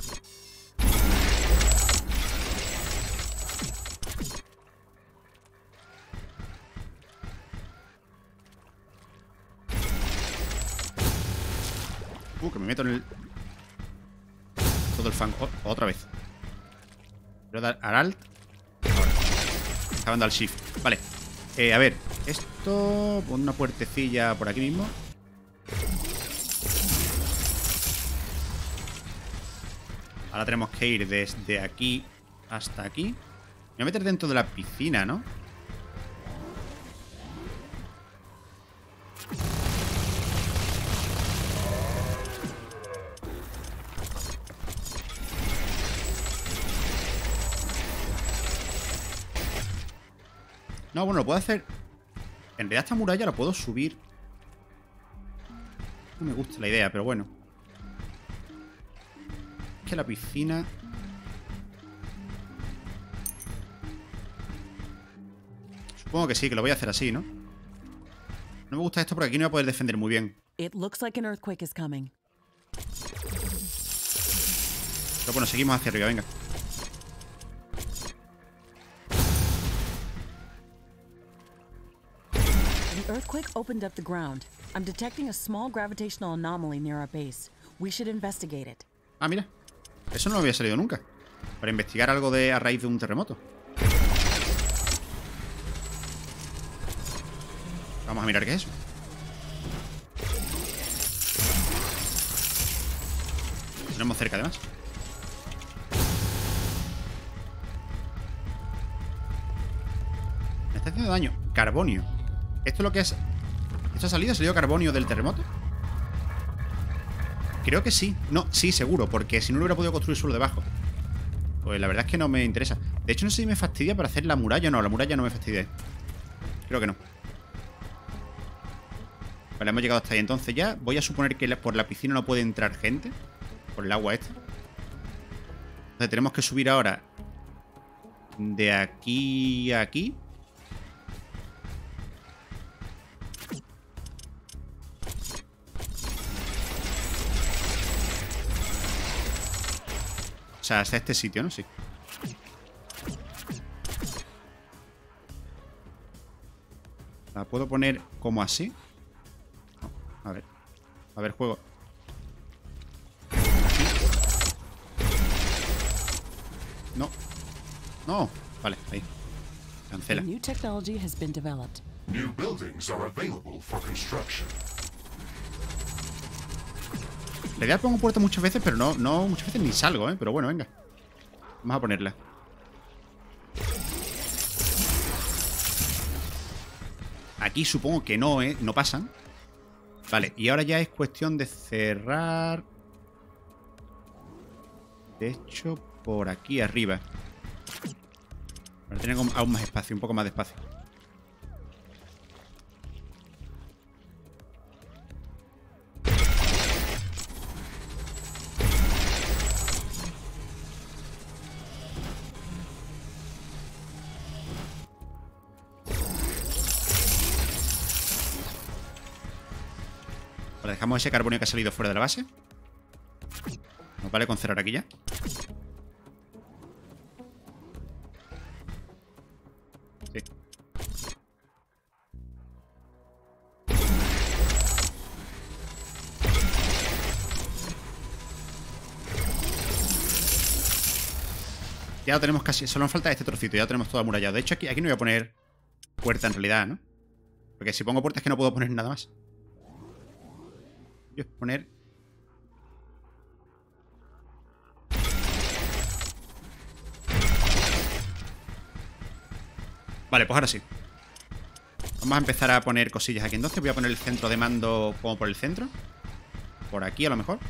Que me meto en el... Todo el fango. Otra vez. Quiero dar al alt. Ahora. Estaban dando al shift. Vale. A ver. Esto... Pon una puertecilla por aquí mismo. Ahora tenemos que ir desde aquí hasta aquí. Me voy a meter dentro de la piscina, ¿no? No, bueno, lo puedo hacer. En realidad esta muralla la puedo subir. No me gusta la idea, pero bueno. Es que la piscina... Supongo que sí, que lo voy a hacer así, ¿no? No me gusta esto porque aquí no voy a poder defender muy bien. It looks like an earthquake is coming. Pero bueno, seguimos hacia arriba, venga. The earthquake opened up the ground. I'm detecting a small gravitational anomaly near our base. We should investigate it. Ah, mira. Eso no me había salido nunca. Para investigar algo a raíz de un terremoto. Vamos a mirar qué es eso. Lo tenemos cerca, además. Me está haciendo daño. Carbonio. ¿Esto es lo que es? ¿Esto ha salido carbonio del terremoto? Creo que sí. No, sí, seguro. Porque si no lo hubiera podido construir solo debajo. Pues la verdad es que no me interesa. De hecho, no sé si me fastidia para hacer la muralla. No, la muralla no me fastidia. Creo que no. Vale, hemos llegado hasta ahí. Entonces ya voy a suponer que por la piscina no puede entrar gente. Por el agua esta. Entonces tenemos que subir ahora de aquí a aquí. O sea, hasta este sitio, ¿no? Sí. La puedo poner como así. No, a ver. A ver, juego. No. No. Vale, ahí. Cancela. New technology has been developed. New buildings are available for construction. En realidad pongo puerta muchas veces, pero no muchas veces ni salgo, ¿eh? Pero bueno, venga. Vamos a ponerla. Aquí supongo que no, ¿eh? No pasan. Vale, y ahora ya es cuestión de cerrar. De hecho, por aquí arriba. Para tener aún más espacio, un poco más de espacio. Vale, dejamos ese carbonio que ha salido fuera de la base. Nos vale con cerrar aquí ya. Sí. Ya lo tenemos casi. Solo nos falta este trocito. Ya lo tenemos todo amurallado. De hecho, aquí no voy a poner puerta en realidad, ¿no? Porque si pongo puerta es que no puedo poner nada más. Voy a poner... Vale, pues ahora sí. Vamos a empezar a poner cosillas aquí. Entonces voy a poner el centro de mando como por el centro. Por aquí a lo mejor.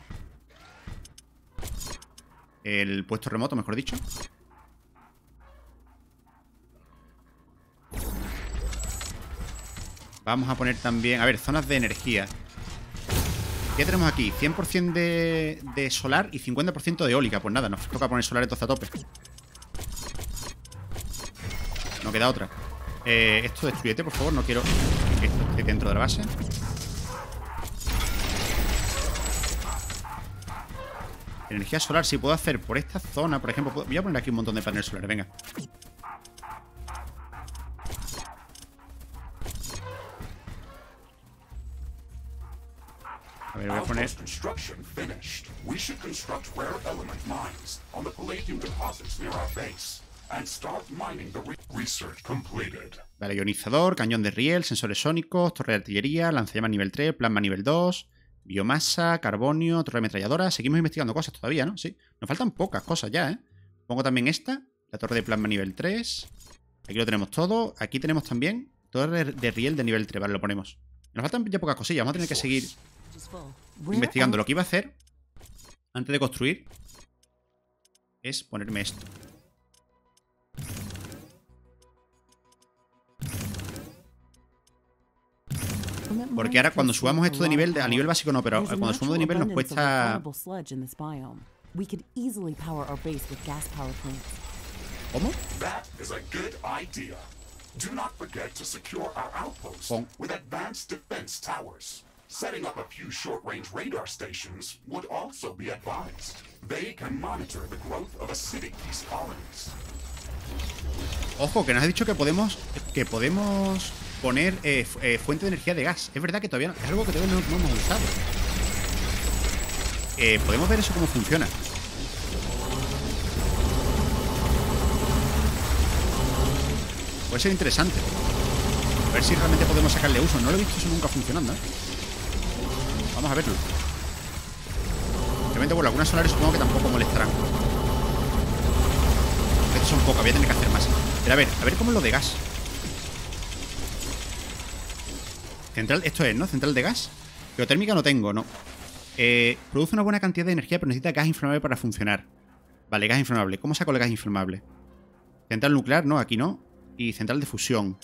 El puesto remoto, mejor dicho. Vamos a poner también... A ver, zonas de energía. ¿Qué tenemos aquí? 100% de solar y 50% de eólica. Pues nada, nos toca poner solar entonces a tope. No queda otra. Esto destruyete, por favor. No quiero que esto esté dentro de la base. Energía solar, si puedo hacer por esta zona, por ejemplo. Voy a poner aquí un montón de paneles solares, venga. A ver, voy a poner... Vale, ionizador, cañón de riel, sensores sónicos, torre de artillería, lanzallamas nivel 3, plasma nivel 2, biomasa, carbonio, torre ametralladora. Seguimos investigando cosas todavía, ¿no? Sí. Nos faltan pocas cosas ya, ¿eh? Pongo también esta, la torre de plasma nivel 3. Aquí lo tenemos todo. Aquí tenemos también torre de riel de nivel 3. Vale, lo ponemos. Nos faltan ya pocas cosillas. Vamos a tener que seguir investigando. Lo que iba a hacer antes de construir es ponerme esto. Porque ahora cuando subamos esto de nivel, a nivel básico no, pero cuando subamos de nivel nos cuesta... ¿Cómo? Setting up a few short-range radar stations would also be advised. They can monitor the growth of acidic yeast colonies. Ojo, que nos ha dicho que podemos poner fuente de energía de gas. Es verdad que todavía no, es algo que todavía no hemos usado. Podemos ver eso cómo funciona. Puede ser interesante. A ver si realmente podemos sacarle uso. No lo he visto eso nunca funcionando, ¿eh? Vamos a verlo. Obviamente, bueno, algunas solares supongo que tampoco molestarán. Estos son pocas, voy a tener que hacer más. Pero a ver cómo es lo de gas. Central, esto es, ¿no? Central de gas. Geotérmica no tengo, no. Produce una buena cantidad de energía, pero necesita gas inflamable para funcionar. Vale, gas inflamable. ¿Cómo saco el gas inflamable? Central nuclear, no, aquí no. Y central de fusión.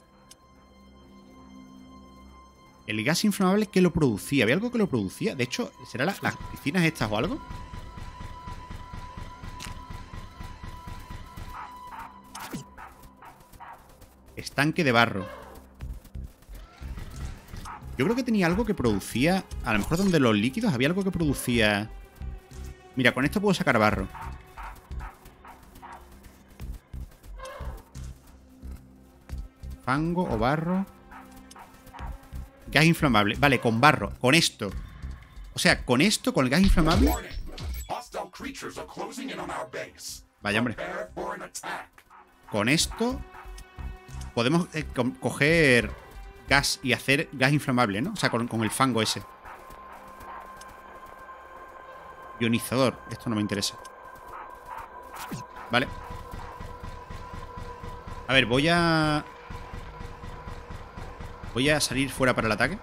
El gas inflamable, ¿qué lo producía? ¿Había algo que lo producía? De hecho, ¿será las piscinas estas o algo? Estanque de barro. Yo creo que tenía algo que producía... A lo mejor donde los líquidos había algo que producía... Mira, con esto puedo sacar barro. Fango o barro... Gas inflamable. Vale, con barro. Con esto. O sea, con esto, con el gas inflamable. Vaya, hombre. Con esto podemos coger gas y hacer gas inflamable, ¿no? O sea, con el fango ese. Ionizador. Esto no me interesa. Vale. A ver, voy a salir fuera para el ataque.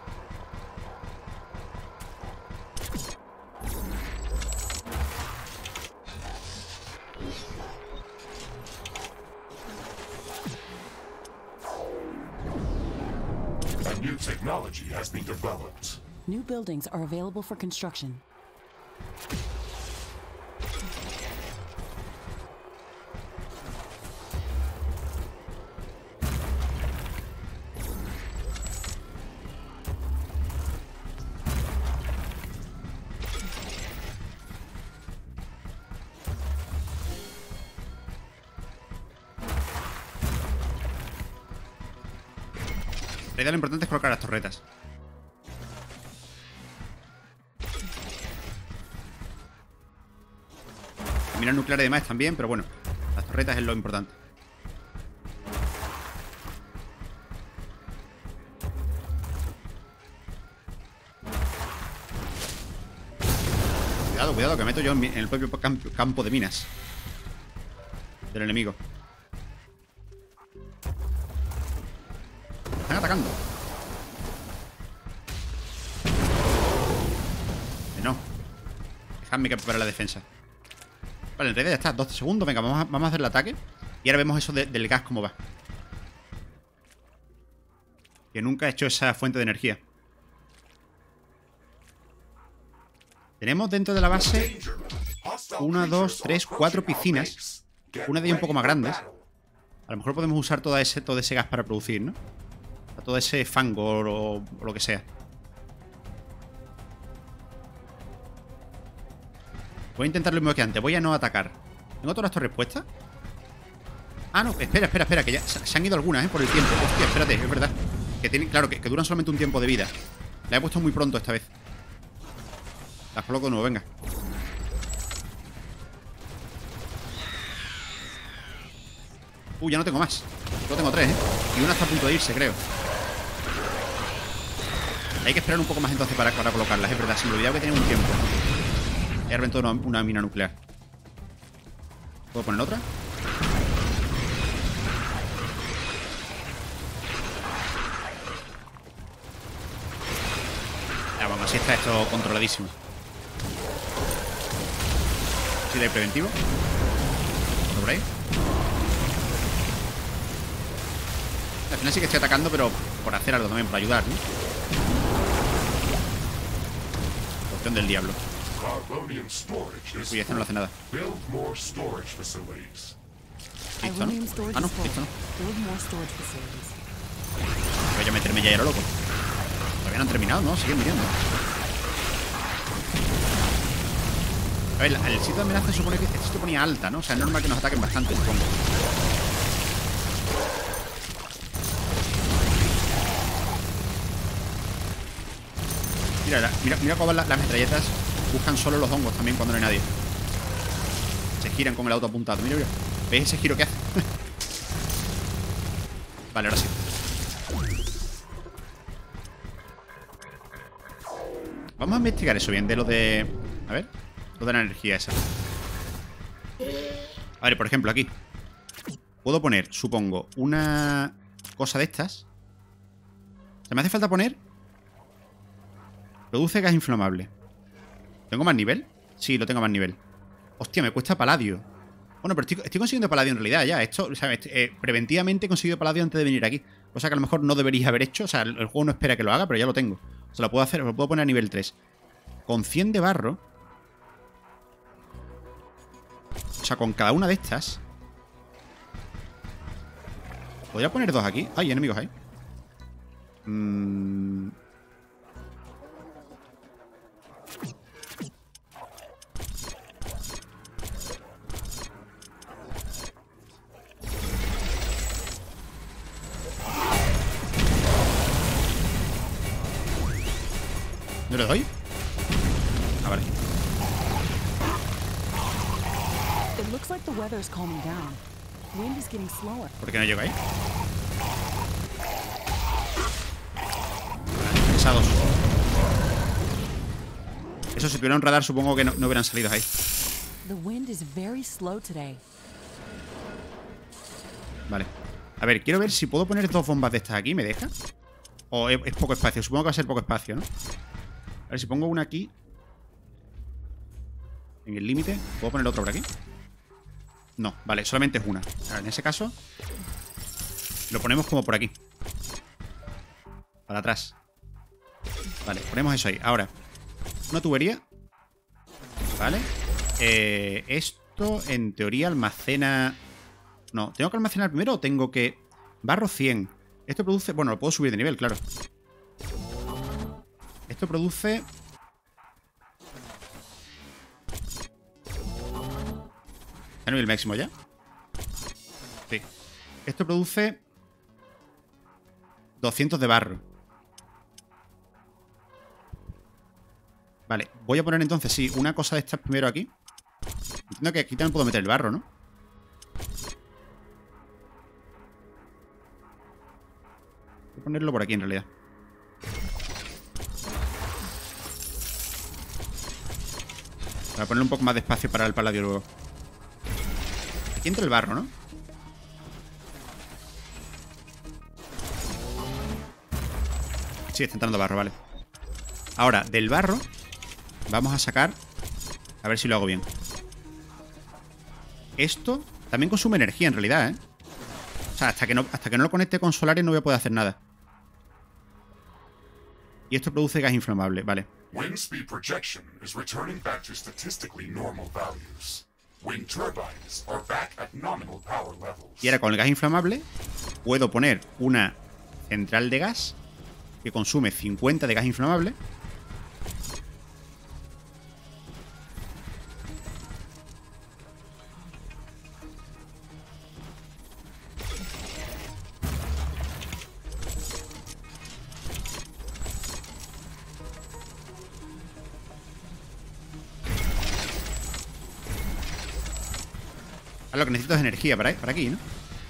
A new technology has been developed. New buildings are available for construction. La idea, lo importante es colocar las torretas. Minas nucleares y demás también, pero bueno, las torretas es lo importante. Cuidado, cuidado, que meto yo en el propio campo de minas del enemigo. Están atacando. No. Dejadme que prepare la defensa. Vale, en realidad ya está. 12 segundos. Venga, vamos a hacer el ataque. Y ahora vemos eso del gas cómo va. Que nunca he hecho esa fuente de energía. Tenemos dentro de la base 1, 2, 3, 4 piscinas. Una de ellas un poco más grandes. A lo mejor podemos usar todo ese gas para producir, ¿no? Todo ese fango o lo que sea. Voy a intentar lo mismo que antes. Voy a no atacar. ¿Tengo todas las torres puestas? Ah, no. Espera, que ya se han ido algunas, por el tiempo. Hostia, espérate, es verdad. Que tienen, claro, que duran solamente un tiempo de vida. La he puesto muy pronto esta vez. Las coloco de nuevo, venga. Ya no tengo más. Solo tengo 3, ¿eh? Y una está a punto de irse, creo. Hay que esperar un poco más entonces para colocarlas, es verdad. Se me olvidaba que tenía un tiempo. He reventado una mina nuclear. ¿Puedo poner otra? Ya, vamos, así está esto controladísimo. Sí, de preventivo. ¿Por ahí? Al final sí que estoy atacando, pero por hacer algo también, por ayudar, ¿no? Opción del diablo. Uy, este no le hace nada. Listo, ¿no? Ah, no, listo, no. Voy a meterme ya, era loco. Todavía no han terminado, ¿no? Siguen viniendo. A ver, el sitio de amenaza se supone que este se ponía alta, ¿no? O sea, es normal que nos ataquen bastante, supongo. Mira cómo las metralletas buscan solo los hongos también cuando no hay nadie. Se giran con el auto apuntado. Mira. ¿Veis ese giro que hace? Vale, ahora sí. Vamos a investigar eso bien, de lo de... A ver, lo de la energía esa. A ver, por ejemplo, aquí puedo poner, supongo, una cosa de estas. O sea, me hace falta poner... Produce gas inflamable. ¿Tengo más nivel? Sí, lo tengo más nivel. Hostia, me cuesta paladio. Bueno, pero estoy consiguiendo paladio en realidad ya. Esto, o sea, preventivamente he conseguido paladio antes de venir aquí. Cosa que a lo mejor no debería haber hecho. O sea, el juego no espera que lo haga, pero ya lo tengo. O sea, lo puedo hacer, lo puedo poner a nivel 3. Con 100 de barro. O sea, con cada una de estas. ¿Podría poner 2 aquí? Hay enemigos ahí. ¿No le doy? Ah, vale. ¿Por qué no llega ahí? Pesados. Eso, si tuviera un radar, supongo que no hubieran salido ahí. Vale. A ver, quiero ver si puedo poner 2 bombas de estas aquí. ¿Me deja? ¿O es poco espacio? Supongo que va a ser poco espacio, ¿no? A ver, si pongo una aquí en el límite, ¿puedo poner otra por aquí? No, vale, solamente es una. A ver, en ese caso lo ponemos como por aquí, para atrás. Vale, ponemos eso ahí. Ahora, una tubería. Vale. Esto en teoría almacena... No, ¿tengo que almacenar primero o tengo que...? Barro 100. Esto produce... Bueno, lo puedo subir de nivel, claro. Esto produce... ¿A nivel máximo ya? Sí. Esto produce 200 de barro. Vale, voy a poner entonces, sí, una cosa de estas primero aquí. Entiendo que aquí también puedo meter el barro, ¿no? Voy a ponerlo por aquí en realidad. Para ponerle un poco más de espacio para el paladio luego. Aquí entra el barro, ¿no? Sí, está entrando barro, vale. Ahora, del barro vamos a sacar... A ver si lo hago bien. Esto también consume energía en realidad, ¿eh? O sea, hasta que no lo conecte con solares no voy a poder hacer nada. Y esto produce gas inflamable, vale. Wind speed projection is returning back to statistically normal values. Wind turbines are back at nominal power levels. Y ahora con el gas inflamable puedo poner una central de gas que consume 50 de gas inflamable. Ahora lo que necesito es energía para aquí, ¿no?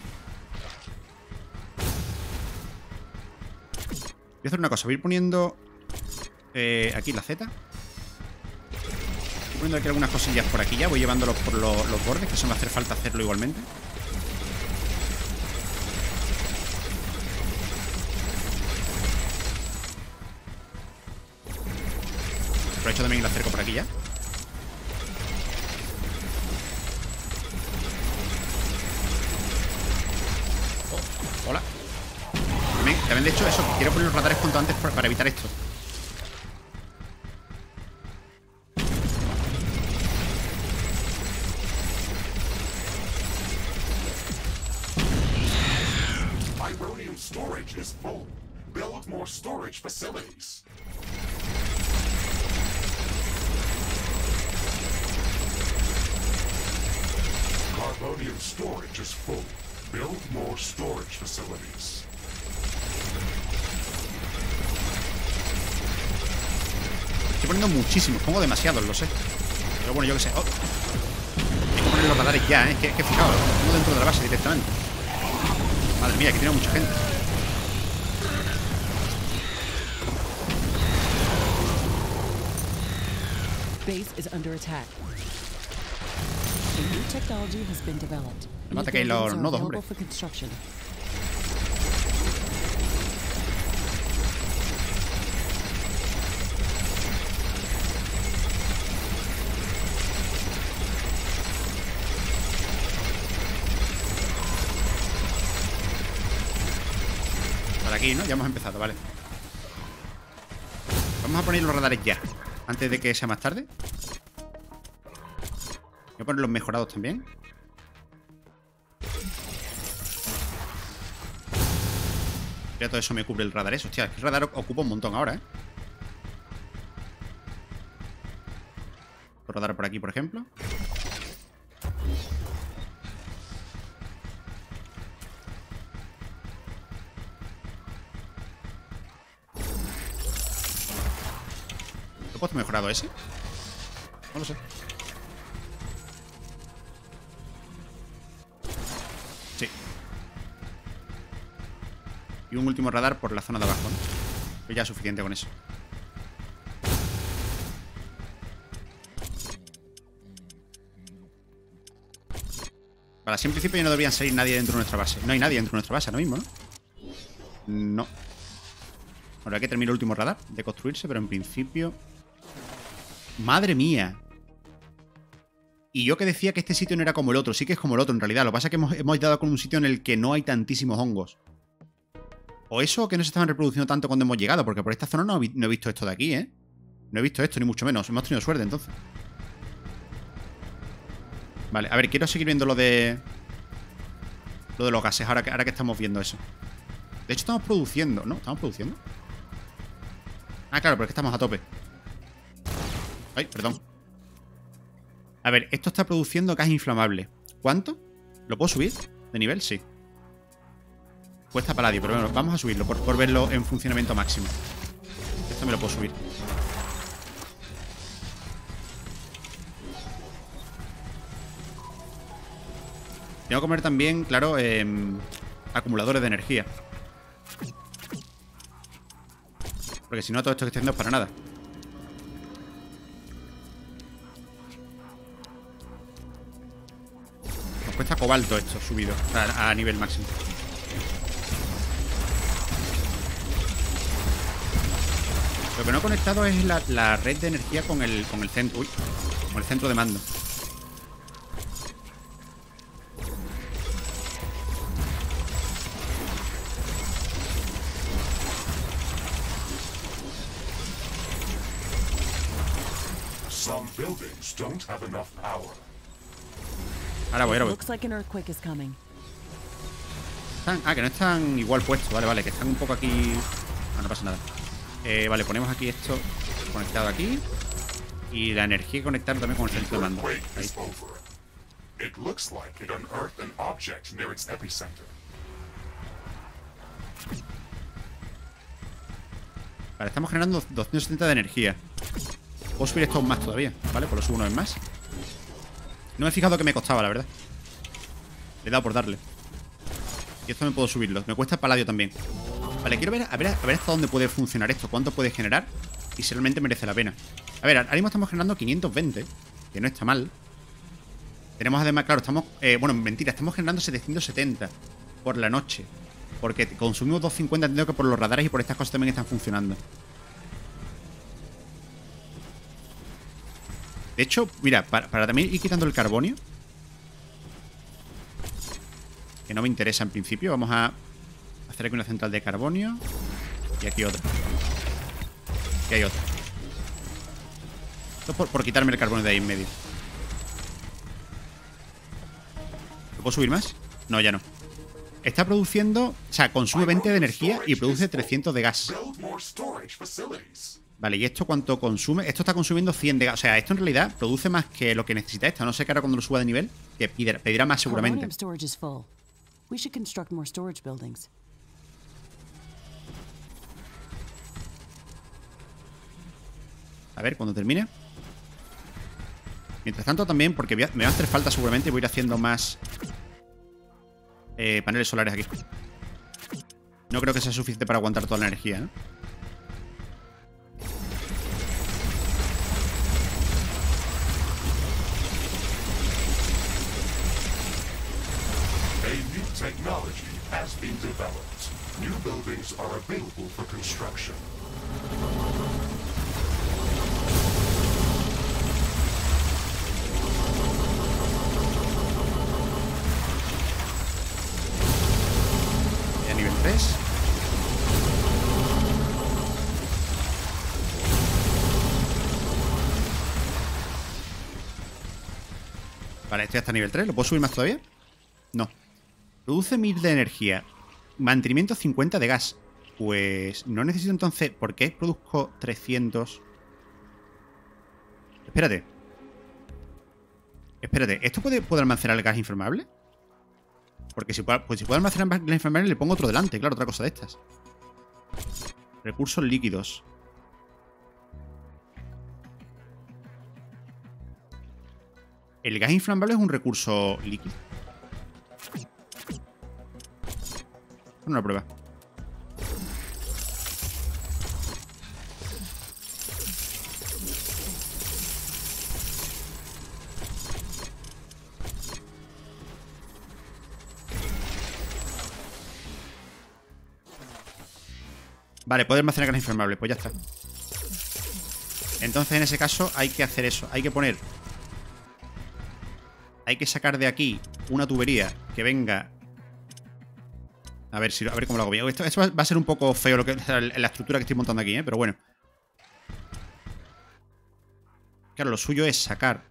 Voy a hacer una cosa, voy a ir poniendo aquí la Z. Voy poniendo aquí algunas cosillas por aquí ya. Voy llevándolos por los bordes, que eso me va a hacer falta hacerlo igualmente. Aprovecho también y lo acerco por aquí ya. Hola. También, de hecho, eso, quiero poner los radares cuanto antes para evitar esto. Vibranium storage is full. Build more storage facilities. Carbonium storage is full. Build more storage facilities. Estoy poniendo muchísimos, pongo demasiados, lo sé. Pero bueno, yo qué sé. Oh. Hay que poner los radares ya, ¿eh? Que fijaos, pongo dentro de la base directamente. Madre mía, que tiene mucha gente. Base is under attack. A new technology has been developed. Me mata que hay los nodos, hombre. Para aquí, ¿no? Ya hemos empezado, vale. Vamos a poner los radares ya, antes de que sea más tarde. Voy a poner los mejorados también. Ya todo eso me cubre el radar. Hostia, es que el radar ocupa un montón ahora, ¿eh? Otro radar por aquí, por ejemplo. ¿Lo he puesto mejorado ese? No lo sé. Sí. Y un último radar por la zona de abajo, ¿no? Pues ya es suficiente con eso. Vale, así en principio ya no deberían salir nadie dentro de nuestra base. No hay nadie dentro de nuestra base ahora mismo, ¿no? No. Ahora hay que terminar el último radar de construirse, pero en principio... ¡Madre mía! Y yo que decía que este sitio no era como el otro. Sí que es como el otro, en realidad. Lo que pasa es que hemos dado con un sitio en el que no hay tantísimos hongos. O eso, o que no se estaban reproduciendo tanto cuando hemos llegado. Porque por esta zona no he visto esto de aquí, ¿eh? No he visto esto, ni mucho menos. Hemos tenido suerte, entonces. Vale, a ver, quiero seguir viendo lo de los gases, ahora que estamos viendo eso. De hecho, estamos produciendo, ¿no? ¿Estamos produciendo? Ah, claro, pero es que estamos a tope. Ay, perdón. A ver, esto está produciendo gas inflamable. ¿Cuánto? ¿Lo puedo subir de nivel? Sí. Cuesta paladio, pero bueno, vamos a subirlo por verlo en funcionamiento máximo. Esto me lo puedo subir. Tengo que comer también, claro, acumuladores de energía. Porque si no, todo esto que estoy haciendo es para nada. Nos cuesta cobalto esto subido a nivel máximo. Lo que no he conectado es la red de energía con el centro. Uy, con el centro de mando. Some buildings don't have enough power. Ahora voy. Looks like an earthquake is coming. Que no están igual puestos. Vale, que están un poco aquí. No pasa nada. Vale, ponemos aquí esto conectado aquí. Y la energía conectada también con el centro de mando. Earthquake Ahí. is over. It looks like it unearthed an object near its epicenter. Vale, estamos generando 270 de energía. Puedo subir esto aún más todavía, ¿vale? Pues lo subo una vez más. No me he fijado que me costaba, la verdad. Le he dado por darle. Y esto me puedo subirlo. Me cuesta paladio también. Vale, quiero ver, a ver hasta dónde puede funcionar esto. Cuánto puede generar. Y si realmente merece la pena. A ver, ahora mismo estamos generando 520. Que no está mal. Tenemos además, claro, estamos... bueno, mentira, estamos generando 770 por la noche. Porque consumimos 250, entiendo que por los radares y por estas cosas también están funcionando. De hecho, mira, para también ir quitando el carbonio, que no me interesa en principio, vamos a hacer aquí una central de carbonio. Y aquí otra. Aquí hay otra. Esto es por quitarme el carbonio de ahí en medio. ¿Lo puedo subir más? No, ya no. Está produciendo... O sea, consume 20 de energía y produce 300 de gas. Build more storage facilities. Vale, ¿y esto cuánto consume? Esto está consumiendo 100 de gas. O sea, esto en realidad produce más que lo que necesita esta. No sé que ahora cuando lo suba de nivel, que pedirá más seguramente. Carbonium storage is full. We should construct more storage buildings. A ver, cuando termine. Mientras tanto también, porque me va a hacer falta seguramente, voy a ir haciendo más paneles solares aquí. No creo que sea suficiente para aguantar toda la energía, ¿no? A new technology has been developed. New buildings are available for construction. Y a nivel 3. Vale, estoy hasta nivel 3. ¿Lo puedo subir más todavía? No. Produce 1000 de energía. Mantenimiento 50 de gas. Pues no necesito entonces... ¿Por qué produzco 300? Espérate. ¿Esto puede almacenar el gas inflamable? Porque si puedo almacenar gas inflamable le pongo otro delante. Claro, otra cosa de estas. Recursos líquidos. ¿El gas inflamable es un recurso líquido? Una prueba. Vale, puede almacenar gas inflamable. Pues ya está. Entonces en ese caso hay que hacer eso. Hay que poner... Hay que sacar de aquí una tubería que venga... A ver cómo lo hago bien. Esto va a ser un poco feo la estructura que estoy montando aquí, pero bueno. Claro, lo suyo es sacar.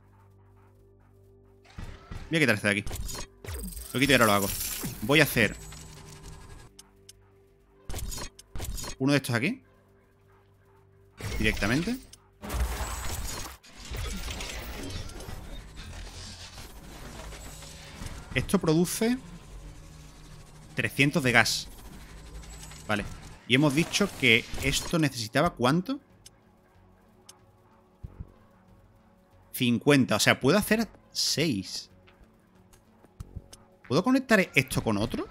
Voy a quitar este de aquí. Lo quito y ahora lo hago. Voy a hacer uno de estos aquí. Directamente. Esto produce 300 de gas. Vale. Y hemos dicho que esto necesitaba ¿cuánto? 50. O sea, puedo hacer 6. ¿Puedo conectar esto con otro?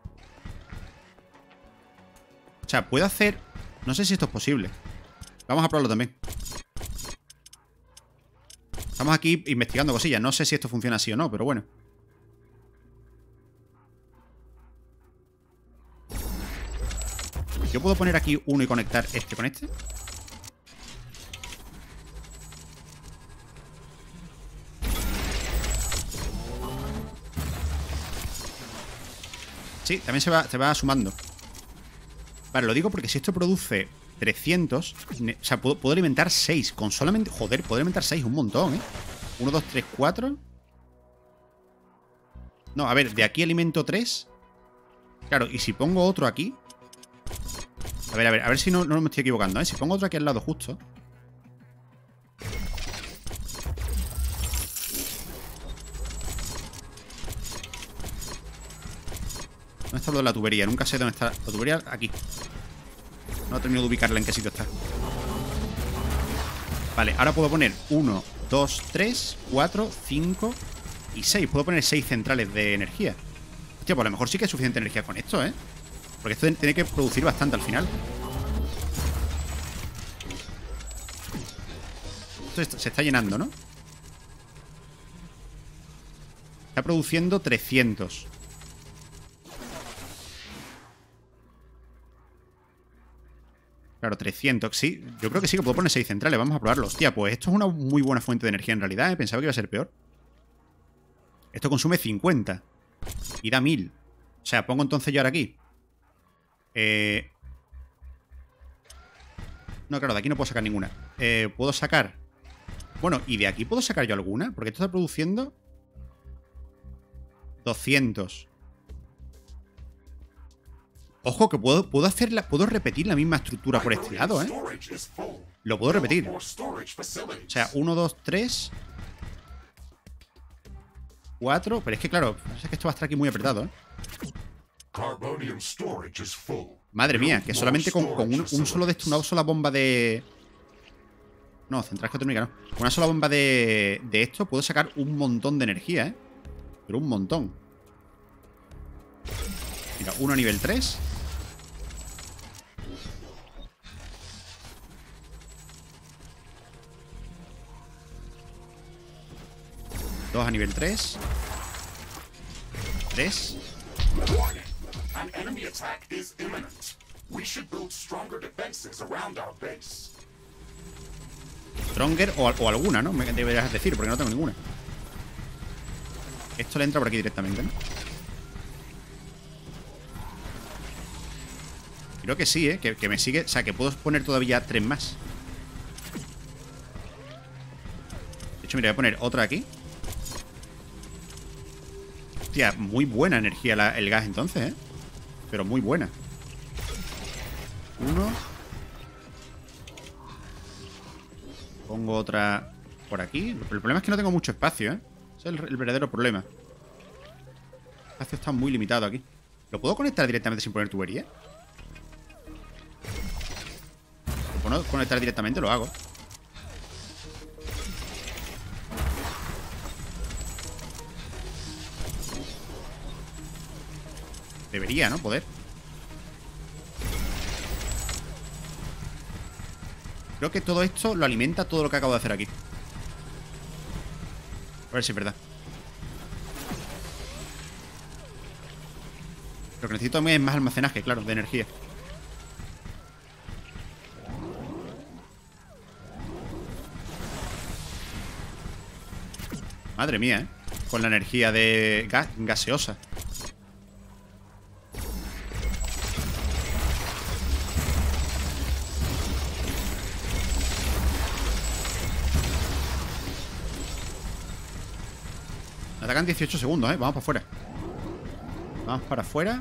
O sea, puedo hacer... No sé si esto es posible. Vamos a probarlo también. Estamos aquí investigando cosillas. No sé si esto funciona así o no, pero bueno. ¿Yo puedo poner aquí uno y conectar este con este? Sí, también se va sumando. Vale, lo digo porque si esto produce 300. O sea, puedo alimentar 6. Con solamente... Joder, puedo alimentar 6. Un montón, ¿eh? 1, 2, 3, 4. No, a ver, de aquí alimento 3. Claro, y si pongo otro aquí... A ver si no me estoy equivocando, ¿eh? Si pongo otro aquí al lado justo... ¿Dónde está la tubería? Nunca sé dónde está la tubería. Aquí. No he terminado de ubicarla en qué sitio está. Vale, ahora puedo poner 1, 2, 3, 4, 5 y 6. Puedo poner 6 centrales de energía. Hostia, pues a lo mejor sí que hay suficiente energía con esto, ¿eh? Porque esto tiene que producir bastante al final. Esto se está llenando, ¿no? Está produciendo 300. Claro, 300, sí. Yo creo que sí que puedo poner 6 centrales. Vamos a probarlo. Hostia, pues esto es una muy buena fuente de energía en realidad, ¿eh? Pensaba que iba a ser peor. Esto consume 50. Y da 1000. O sea, pongo entonces yo ahora aquí. No, claro, de aquí no puedo sacar ninguna. Puedo sacar... Bueno, ¿y de aquí puedo sacar yo alguna? Porque esto está produciendo 200. Ojo, que puedo repetir la misma estructura por este lado, ¿eh? Lo puedo repetir. O sea, 1, 2, 3 4. Pero es que, claro, es que esto va a estar aquí muy apretado, ¿eh? Madre mía, que solamente con un solo de esto, una sola bomba de... No, central geotérmica no. Con una sola bomba de esto puedo sacar un montón de energía, ¿eh? Pero un montón. Mira, uno a nivel 3. Dos a nivel 3. 3. An enemy attack is imminent. We should build stronger defenses around our base. Stronger o alguna, ¿no? Me deberías decir, porque no tengo ninguna. Esto le entra por aquí directamente, ¿no? Creo que sí, ¿eh? Que me sigue... O sea, que puedo poner todavía 3 más. De hecho, mira, voy a poner otra aquí. Hostia, muy buena energía el gas entonces, ¿eh? Pero muy buena. 1. Pongo otra por aquí. El problema es que no tengo mucho espacio, ¿eh? Ese es el verdadero problema. El espacio está muy limitado aquí. ¿Lo puedo conectar directamente sin poner tubería? ¿Lo puedo conectar directamente? Lo hago. Debería, ¿no? Poder. Creo que todo esto lo alimenta todo lo que acabo de hacer aquí. A ver si es verdad. Lo que necesito también es más almacenaje, claro, de energía. Madre mía, ¿eh? Con la energía de gaseosa. Atacan 18 segundos, ¿eh? Vamos para afuera. Vamos para afuera.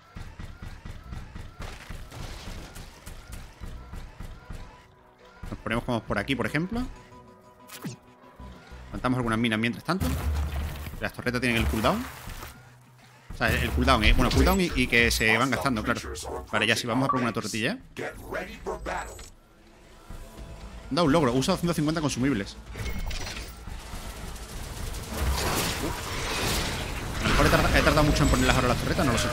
Nos ponemos como por aquí, por ejemplo. Plantamos algunas minas mientras tanto. Las torretas tienen el cooldown. O sea, el cooldown, ¿eh? Bueno, cooldown y que se van gastando, claro. Vale, ya sí, vamos a por una torretilla. Da un logro. Usa 250 consumibles. A lo mejor he tardado mucho en ponerlas ahora las torretas, no lo sé.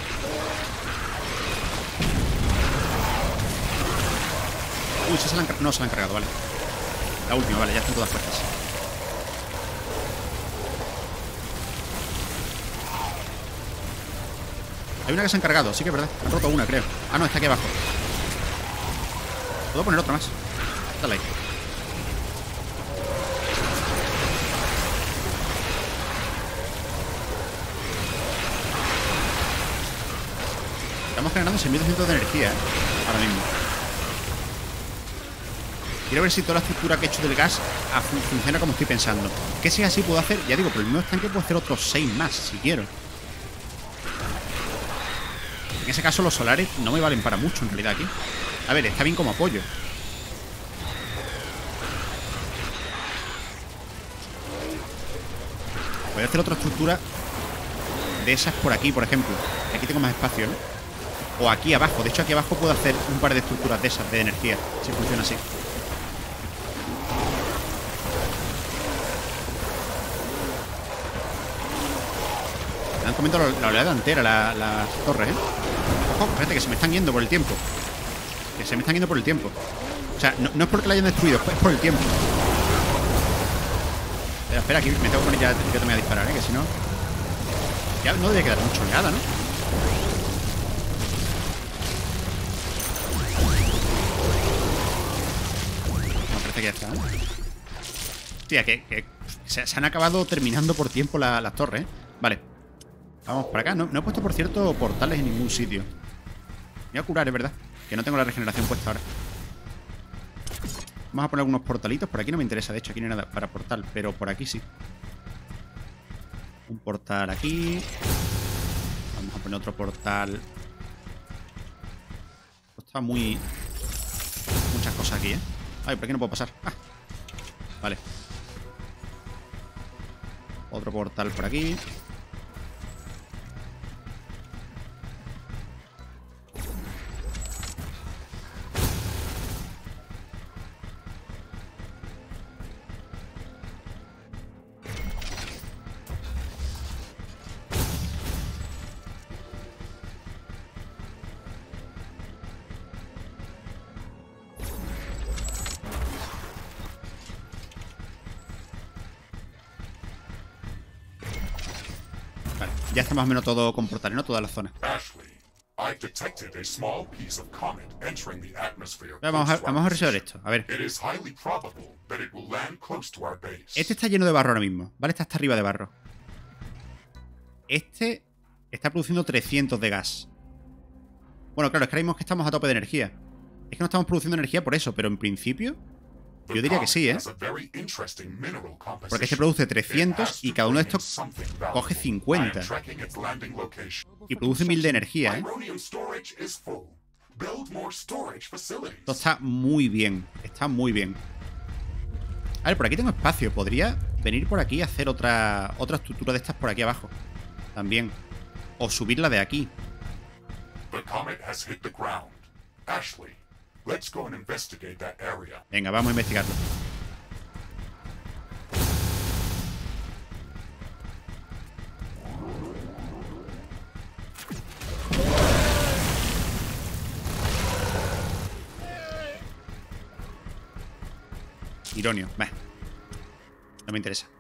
Uy, no se la han cargado, vale. La última, vale, ya están todas puestas. Hay una que se han cargado, sí que es verdad. Han roto una, creo. Ah, no, está aquí abajo. Puedo poner otra más. Dale ahí. Estamos generando 6.200 de energía, ¿eh? Ahora mismo. Quiero ver si toda la estructura que he hecho del gas funciona como estoy pensando. Que si así puedo hacer, ya digo, por el mismo estanque puedo hacer otros 6 más, si quiero. En ese caso los solares no me valen para mucho en realidad aquí. A ver, está bien como apoyo. Voy a hacer otra estructura de esas por aquí, por ejemplo. Aquí tengo más espacio, ¿no? O aquí abajo. De hecho, aquí abajo puedo hacer un par de estructuras de esas de energía, si funciona así. Me han comentado la oleada entera, las torres, ¿eh? Ojo, espérate, que se me están yendo por el tiempo. Que se me están yendo por el tiempo. O sea, no es porque la hayan destruido, es por el tiempo. Espera, aquí me tengo que poner ya. Yo también a disparar, ¿eh? Que si no. Ya no debe quedar mucho oleada, ¿no? No, parece que ya está, ¿eh? Hostia, que se han acabado terminando por tiempo las torres, ¿eh? Vale. Vamos para acá. No he puesto, por cierto, portales en ningún sitio. Me voy a curar, es verdad. Que no tengo la regeneración puesta ahora. Vamos a poner algunos portalitos. Por aquí no me interesa, de hecho, aquí no hay nada para portal. Pero por aquí sí. Un portal aquí. Vamos a poner otro portal. Esto está muy... Muchas cosas aquí, ¿eh? Ay, por aquí no puedo pasar. Ah. Vale. Otro portal por aquí. Vale, ya está más o menos todo con portales, ¿no? Toda la zona. Vamos a resolver esto. A ver. Este está lleno de barro ahora mismo, ¿vale? Está hasta arriba de barro. Este está produciendo 300 de gas. Bueno, claro, es que ahora mismo que estamos a tope de energía. Es que no estamos produciendo energía por eso, pero en principio yo diría que sí, ¿eh? Porque este produce 300 y cada uno de estos coge 50. Y produce 1000 de energía, ¿eh? Esto está muy bien. Está muy bien. A ver, por aquí tengo espacio. Podría venir por aquí y hacer otra estructura de estas por aquí abajo. También. O subirla de aquí. Venga, vamos a investigarlo. Ironio, bah. No me interesa.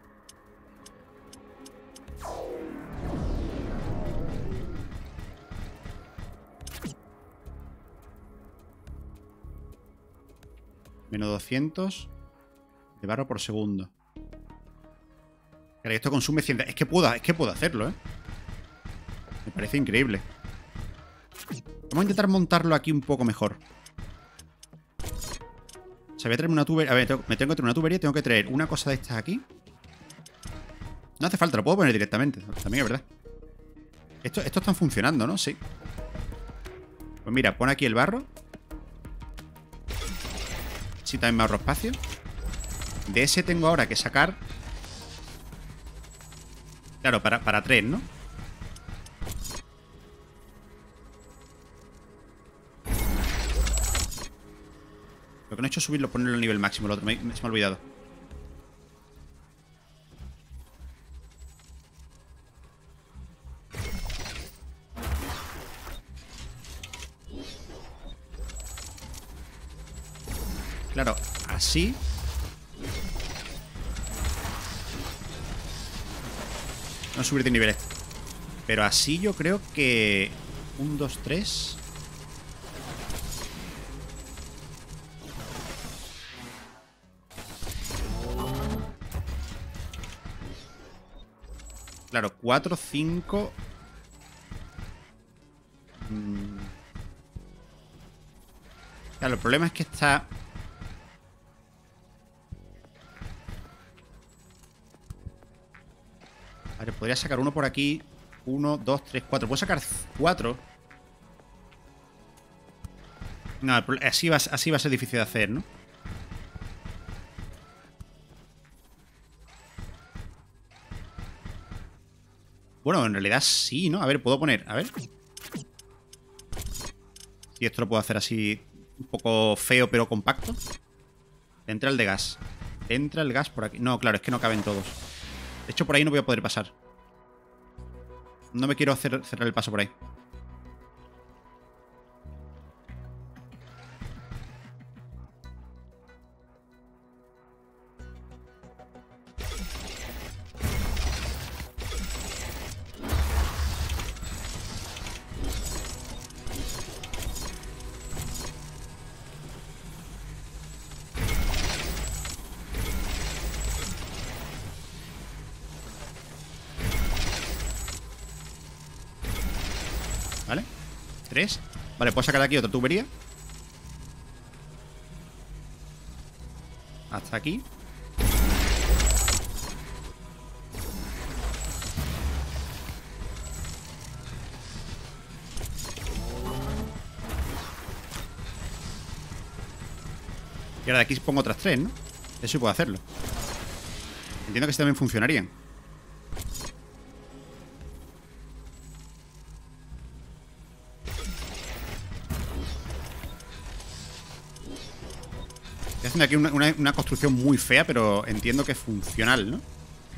Menos 200 de barro por segundo. Claro, esto consume 100. Es que puedo hacerlo, ¿eh? Me parece increíble. Vamos a intentar montarlo aquí un poco mejor. O sea, voy a traerme una tubería. A ver, me tengo que traer una tubería. Tengo que traer una cosa de estas aquí. No hace falta, lo puedo poner directamente. También es verdad. Estos están funcionando, ¿no? Sí. Pues mira, pon aquí el barro. Sí, también me ahorro espacio. De ese tengo ahora que sacar. Claro, para 3, ¿no? Lo que no he hecho es subirlo, ponerlo al nivel máximo. Lo otro se me ha olvidado. Claro, así. No subir de nivel este. Pero así yo creo que... 1, 2, 3... Claro, 4, 5... Claro, el problema es que está... Podría sacar uno por aquí. 1, 2, 3, 4. Puedo sacar 4. No, así va a ser difícil de hacer, ¿no? Bueno, en realidad sí, ¿no? A ver, puedo poner... A ver. Y esto lo puedo hacer así un poco feo pero compacto. Entra el de gas. Entra el gas por aquí. No, claro, es que no caben todos. De hecho, por ahí no voy a poder pasar. No me quiero cerrar el paso por ahí. ¿Vale? 3. Vale, puedo sacar de aquí otra tubería. Hasta aquí. Y ahora de aquí pongo otras 3, ¿no? Eso sí puedo hacerlo. Entiendo que sí también funcionarían. Estoy haciendo aquí una construcción muy fea, pero entiendo que es funcional, ¿no?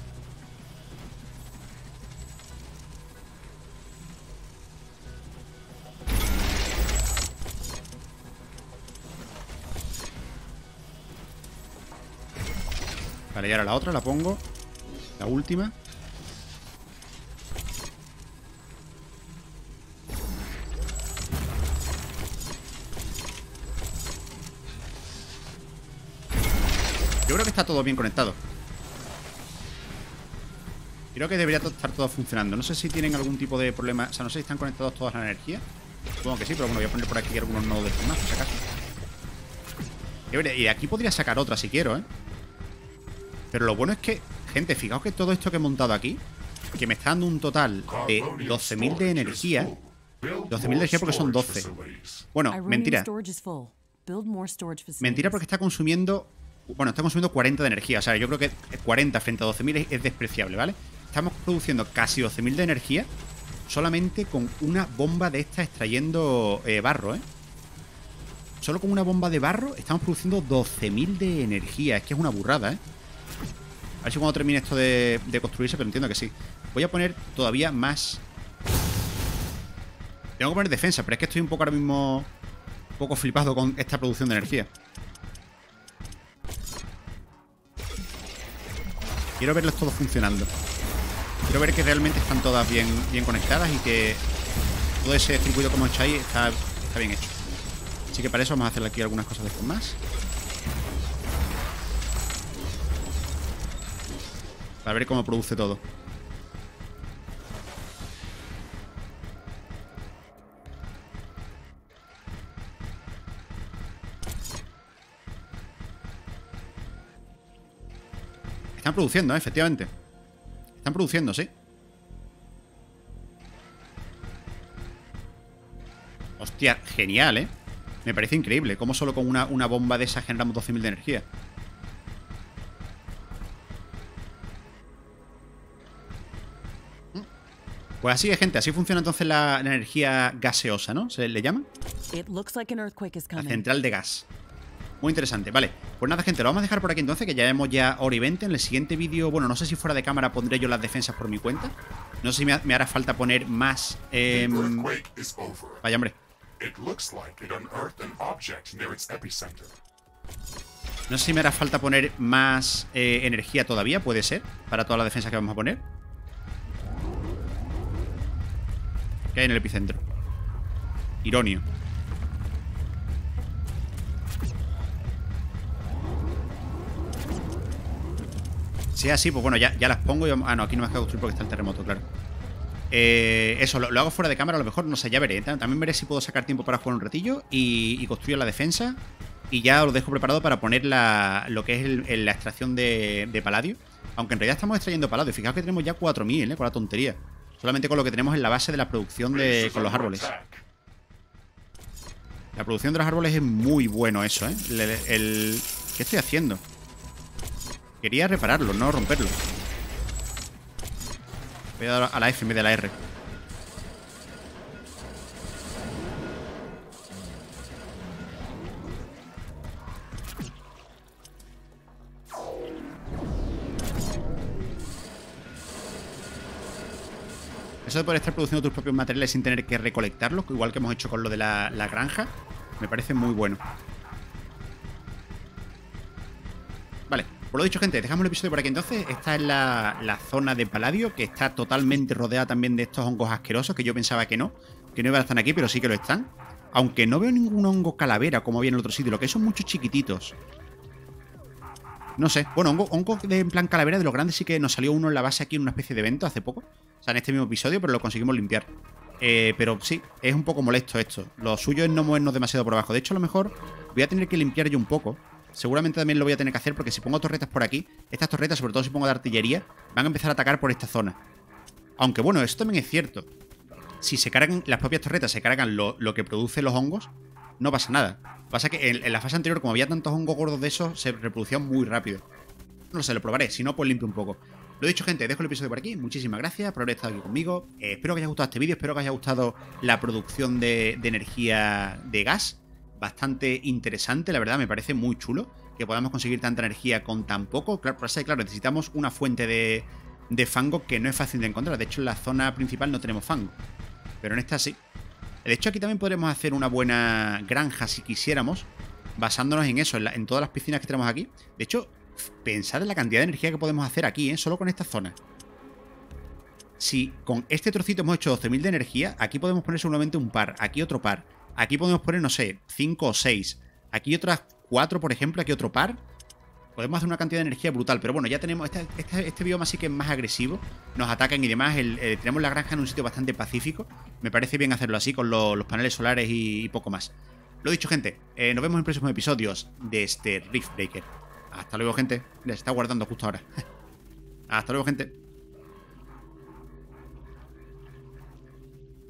Vale, y ahora la otra la pongo. La última. Yo creo que está todo bien conectado. Creo que debería estar todo funcionando. No sé si tienen algún tipo de problema. O sea, no sé si están conectados todas la energía. Supongo que sí, pero bueno, voy a poner por aquí algunos nodos de más, por si acaso. Y de aquí podría sacar otra si quiero, ¿eh? Pero lo bueno es que, gente, fijaos que todo esto que he montado aquí, que me está dando un total de 12.000 de energía. 12.000 de energía porque son 12. Bueno, mentira. Mentira porque está consumiendo... Bueno, está consumiendo 40 de energía. O sea, yo creo que 40 frente a 12.000 es despreciable, ¿vale? Estamos produciendo casi 12.000 de energía solamente con una bomba de esta extrayendo barro, ¿eh? Solo con una bomba de barro estamos produciendo 12.000 de energía. Es que es una burrada, ¿eh? A ver si cuando termine esto de construirse, pero entiendo que sí. Voy a poner todavía más... Tengo que poner defensa, pero es que estoy un poco ahora mismo... Un poco flipado con esta producción de energía. Quiero verlos todos funcionando. Quiero ver que realmente están todas bien conectadas y que todo ese circuito que hemos hecho ahí está bien hecho. Así que para eso vamos a hacer aquí algunas cosas de estas más. Para ver cómo produce todo. Están produciendo, efectivamente. Están produciendo, sí. Hostia, genial, ¿eh? Me parece increíble. Cómo solo con una bomba de esa generamos 12.000 de energía. Pues así es, gente. Así funciona entonces la energía gaseosa, ¿no? ¿Se le llama? La central de gas. Muy interesante, vale. Pues nada, gente, lo vamos a dejar por aquí entonces, que ya hemos ya hora y 20. En el siguiente vídeo, bueno, no sé si fuera de cámara pondré yo las defensas por mi cuenta. No sé si me hará falta poner más... Vaya, hombre. No sé si me hará falta poner más energía todavía, puede ser, para todas las defensas que vamos a poner. ¿Qué hay en el epicentro? Ironio. Si es así, pues bueno, ya las pongo y... Ah, no, aquí no me deja construir porque está el terremoto, claro. Eso, lo hago fuera de cámara, a lo mejor, no sé, ya veré. También veré si puedo sacar tiempo para jugar un ratillo y construir la defensa. Y ya lo dejo preparado para poner lo que es la extracción de paladio. Aunque en realidad estamos extrayendo paladio. Fijaos que tenemos ya 4000, con la tontería. Solamente con lo que tenemos en la base de la producción con los árboles. La producción de los árboles es muy bueno eso, ¿eh? ¿Qué estoy haciendo? Quería repararlo, no romperlo. Voy a dar a la F en vez de la R. Eso de poder estar produciendo tus propios materiales sin tener que recolectarlos, igual que hemos hecho con lo de la granja, me parece muy bueno. Vale, por lo dicho, gente, dejamos el episodio por aquí entonces. Esta es la zona de paladio, que está totalmente rodeada también de estos hongos asquerosos, que yo pensaba que no iban a estar aquí, pero sí que lo están. Aunque no veo ningún hongo calavera como había en el otro sitio, lo que son muchos chiquititos. No sé, bueno, hongo en plan calavera de los grandes sí que nos salió uno en la base aquí en una especie de evento hace poco. O sea, en este mismo episodio, pero lo conseguimos limpiar. Pero sí, es un poco molesto esto. Lo suyo es no movernos demasiado por abajo. De hecho, a lo mejor voy a tener que limpiar yo un poco. Seguramente también lo voy a tener que hacer porque si pongo torretas por aquí, estas torretas, sobre todo si pongo de artillería, van a empezar a atacar por esta zona. Aunque bueno, esto también es cierto. Si se cargan las propias torretas, se cargan lo que producen los hongos, no pasa nada. Pasa que en la fase anterior, como había tantos hongos gordos de esos, se reproducían muy rápido. No lo sé, lo probaré. Si no, pues limpio un poco. Lo dicho, gente, dejo el episodio por aquí. Muchísimas gracias por haber estado aquí conmigo. Espero que os haya gustado este vídeo. Espero que os haya gustado la producción de energía de gas. Bastante interesante, la verdad. Me parece muy chulo que podamos conseguir tanta energía con tan poco. Claro, necesitamos una fuente de fango que no es fácil de encontrar. De hecho, en la zona principal no tenemos fango. Pero en esta sí. De hecho, aquí también podremos hacer una buena granja si quisiéramos, basándonos en eso, en todas las piscinas que tenemos aquí. De hecho, pensad en la cantidad de energía que podemos hacer aquí, solo con esta zona. Si con este trocito hemos hecho 12.000 de energía, aquí podemos poner seguramente un par, aquí otro par. Aquí podemos poner, no sé, 5 o 6. Aquí otras 4, por ejemplo, aquí otro par. Podemos hacer una cantidad de energía brutal. Pero bueno, ya tenemos este bioma sí que es más agresivo. Nos atacan y demás. Tenemos la granja en un sitio bastante pacífico. Me parece bien hacerlo así, con los paneles solares y poco más. Lo dicho, gente, nos vemos en próximos episodios de este Riftbreaker. Hasta luego, gente. Les está guardando justo ahora. Hasta luego, gente.